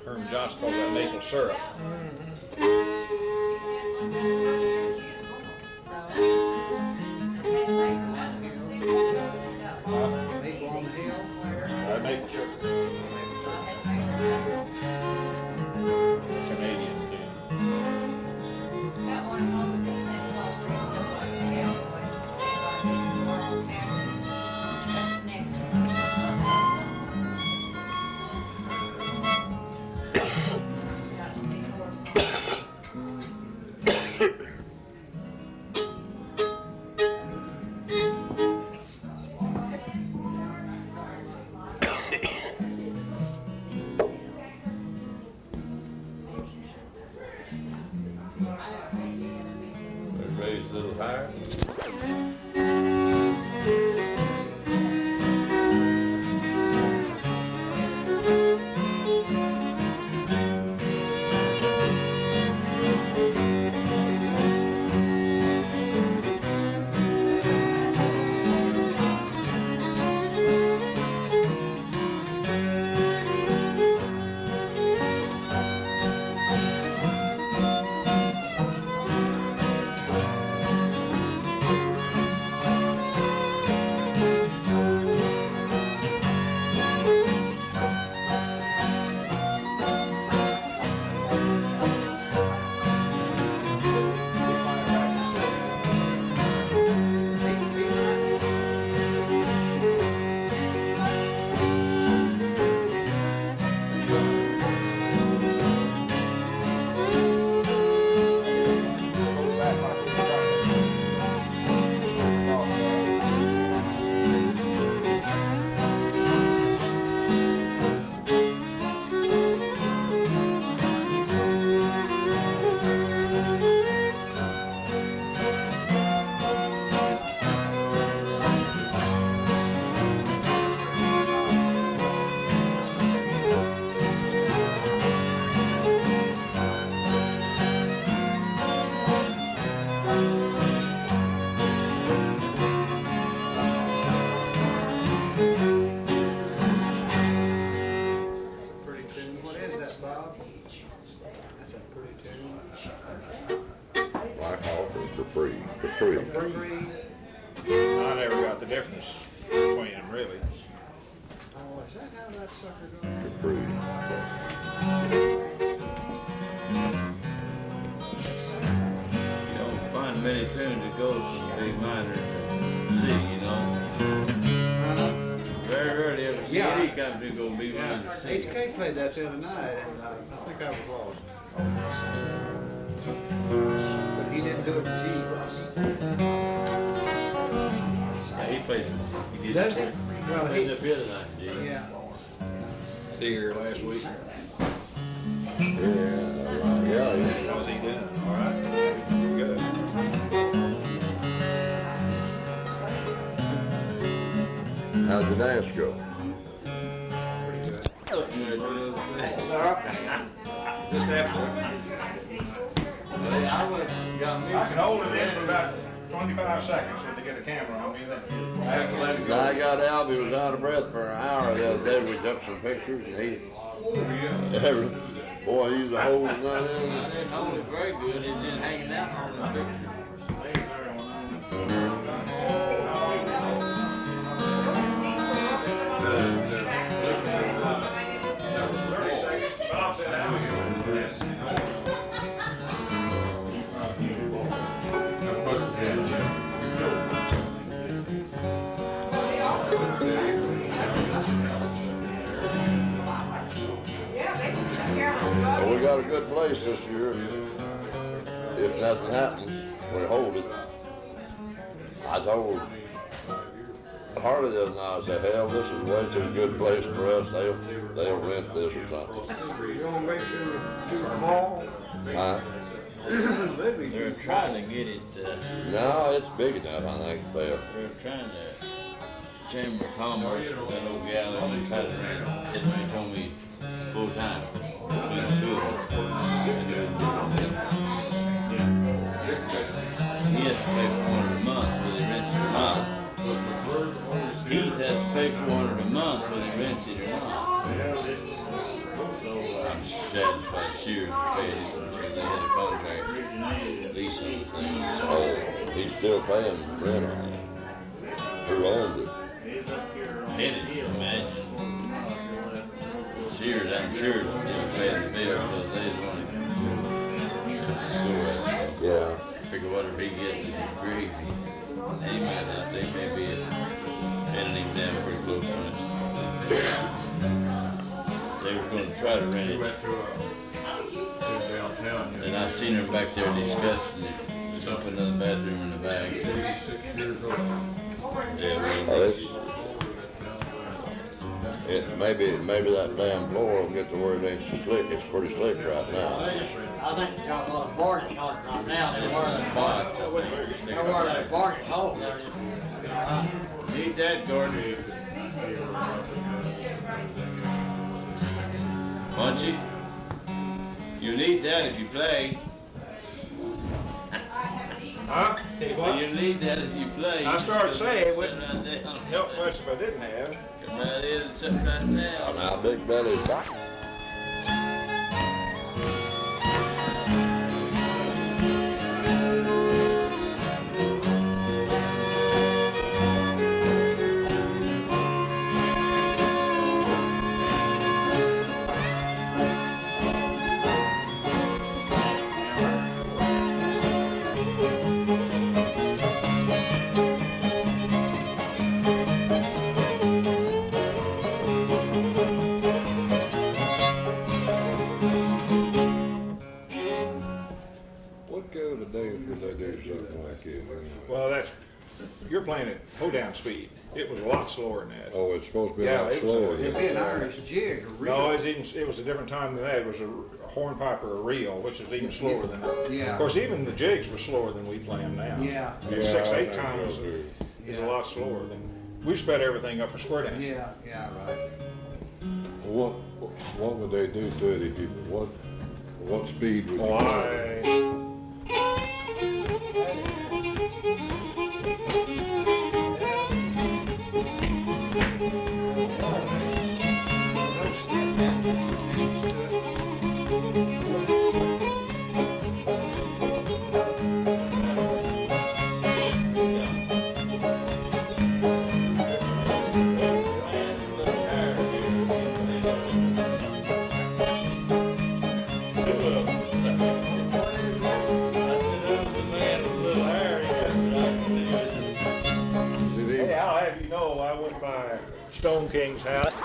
[SPEAKER 1] Herman Johnson calls that maple syrup.
[SPEAKER 3] Maple on the hill.
[SPEAKER 1] Uh, maple syrup. Canadian too.
[SPEAKER 6] That one always they send across the rest of the Cowboy, stand like this, or on cameras. That's the next one. Gotta stick horse on.
[SPEAKER 4] Raised a little higher.
[SPEAKER 2] Capri.
[SPEAKER 3] Capri.
[SPEAKER 1] I never got the difference between them really.
[SPEAKER 3] Oh, is that how that sucker goes?
[SPEAKER 2] Capri.
[SPEAKER 4] You don't find many tunes that goes from B minor to C, you know. Very rarely ever see
[SPEAKER 3] Yeah.
[SPEAKER 4] any come to go B minor to C.
[SPEAKER 3] H K played that the other night, and uh, I think I was lost. But he didn't do it in G.
[SPEAKER 4] Yeah, he plays. He did
[SPEAKER 3] Does he?
[SPEAKER 4] play-
[SPEAKER 3] Well,
[SPEAKER 4] plays
[SPEAKER 3] he-
[SPEAKER 4] up here tonight, G.
[SPEAKER 3] Yeah.
[SPEAKER 1] Was he here last week?
[SPEAKER 2] Yeah, yeah, yeah.
[SPEAKER 1] How's he doing? All right? Good.
[SPEAKER 2] How'd the dance go?
[SPEAKER 1] Just after.
[SPEAKER 4] Well, I went, got me.
[SPEAKER 1] I can hold it in for about twenty-five seconds when they get a camera on me. Then I have to let it go.
[SPEAKER 2] I got Albie was out of breath for an hour the other day. We took some pictures and he, every, boy, he's a whole none in.
[SPEAKER 4] I didn't hold it very good. It just hanging out on the picture.
[SPEAKER 1] thirty seconds. Bob said out here.
[SPEAKER 2] So we got a good place this year. If nothing happens, we hold it. I told Harley the other night, I said, hell, this is way too good place for us. They'll, they'll rent this or something.
[SPEAKER 3] You want to make sure you do them all?
[SPEAKER 2] Huh?
[SPEAKER 4] They're trying to get it, uh,
[SPEAKER 2] No, it's big enough, I think, Bill.
[SPEAKER 4] they're trying to, Chamber of Commerce, that old gal that we cut around, Hickman told me full time, between the two of them. He has to pay four hundred a month whether he rents it or not. He has to pay four hundred a month whether he rents it or not. So, uh, I'm satisfied Sears paid it because they had a contract lease on the thing.
[SPEAKER 2] Oh, he's still paying rent on it. Who owns it?
[SPEAKER 4] Pennies, imagine. Sears, I'm sure, is still paying the bill because they just want to cut the store out. So
[SPEAKER 2] Yeah.
[SPEAKER 4] figure whatever he gets is his gravy. And he might not, they may be pinning him down pretty close to it. They were going to try to rent
[SPEAKER 5] We
[SPEAKER 4] it.
[SPEAKER 5] went to, uh, to downtown.
[SPEAKER 4] And I seen her back there discussing it. There's up another bathroom in the back.
[SPEAKER 5] Eighty-six years old.
[SPEAKER 4] Yeah,
[SPEAKER 2] Oh,
[SPEAKER 4] well,
[SPEAKER 2] it's, it, maybe, maybe that damn floor will get to where it ain't so slick. It's pretty slick right now.
[SPEAKER 7] I think they got a lot of varnish on it right now. They're wearing that
[SPEAKER 4] spot, I think.
[SPEAKER 7] they're wearing that varnish hole there. It'll be all right.
[SPEAKER 4] Need that, Gordon. Munchy? You need that if you play.
[SPEAKER 1] Huh? Tell you
[SPEAKER 4] So
[SPEAKER 1] what,
[SPEAKER 4] you need that if you play.
[SPEAKER 1] I
[SPEAKER 4] You
[SPEAKER 1] started
[SPEAKER 4] just
[SPEAKER 1] saying it
[SPEAKER 4] sit
[SPEAKER 1] wouldn't
[SPEAKER 4] right down.
[SPEAKER 1] help much if I didn't have.
[SPEAKER 4] Come right in and sit right
[SPEAKER 2] Oh,
[SPEAKER 4] down.
[SPEAKER 2] now Big Belly's back.
[SPEAKER 5] What kind of a day did they do something like it?
[SPEAKER 1] Well, that's, you're playing at hold-down speed. It was a lot slower than that.
[SPEAKER 5] Oh, it's supposed to be a
[SPEAKER 1] Yeah,
[SPEAKER 5] lot
[SPEAKER 1] it was a-
[SPEAKER 5] slower.
[SPEAKER 3] It'd be an Irish jig, a reel.
[SPEAKER 1] No, it was even, it was a different time than that. It was a hornpipe or a reel, which is even slower than that.
[SPEAKER 3] Yeah.
[SPEAKER 1] Of course, even the jigs were slower than we play them now.
[SPEAKER 3] Yeah.
[SPEAKER 1] Yeah,
[SPEAKER 5] Yeah,
[SPEAKER 1] Six,
[SPEAKER 5] I
[SPEAKER 1] eight
[SPEAKER 5] think
[SPEAKER 1] times
[SPEAKER 5] so, too.
[SPEAKER 1] is
[SPEAKER 3] Yeah.
[SPEAKER 1] a lot slower than, we sped everything up for square dance.
[SPEAKER 3] Yeah, yeah, right.
[SPEAKER 5] What, what would they do to it if you, what, what speed would you?
[SPEAKER 1] Well,
[SPEAKER 5] play?
[SPEAKER 1] I,
[SPEAKER 3] No step back, used to it.
[SPEAKER 5] Is it even-
[SPEAKER 1] hey, I'll have you know, I went by Stone King's house.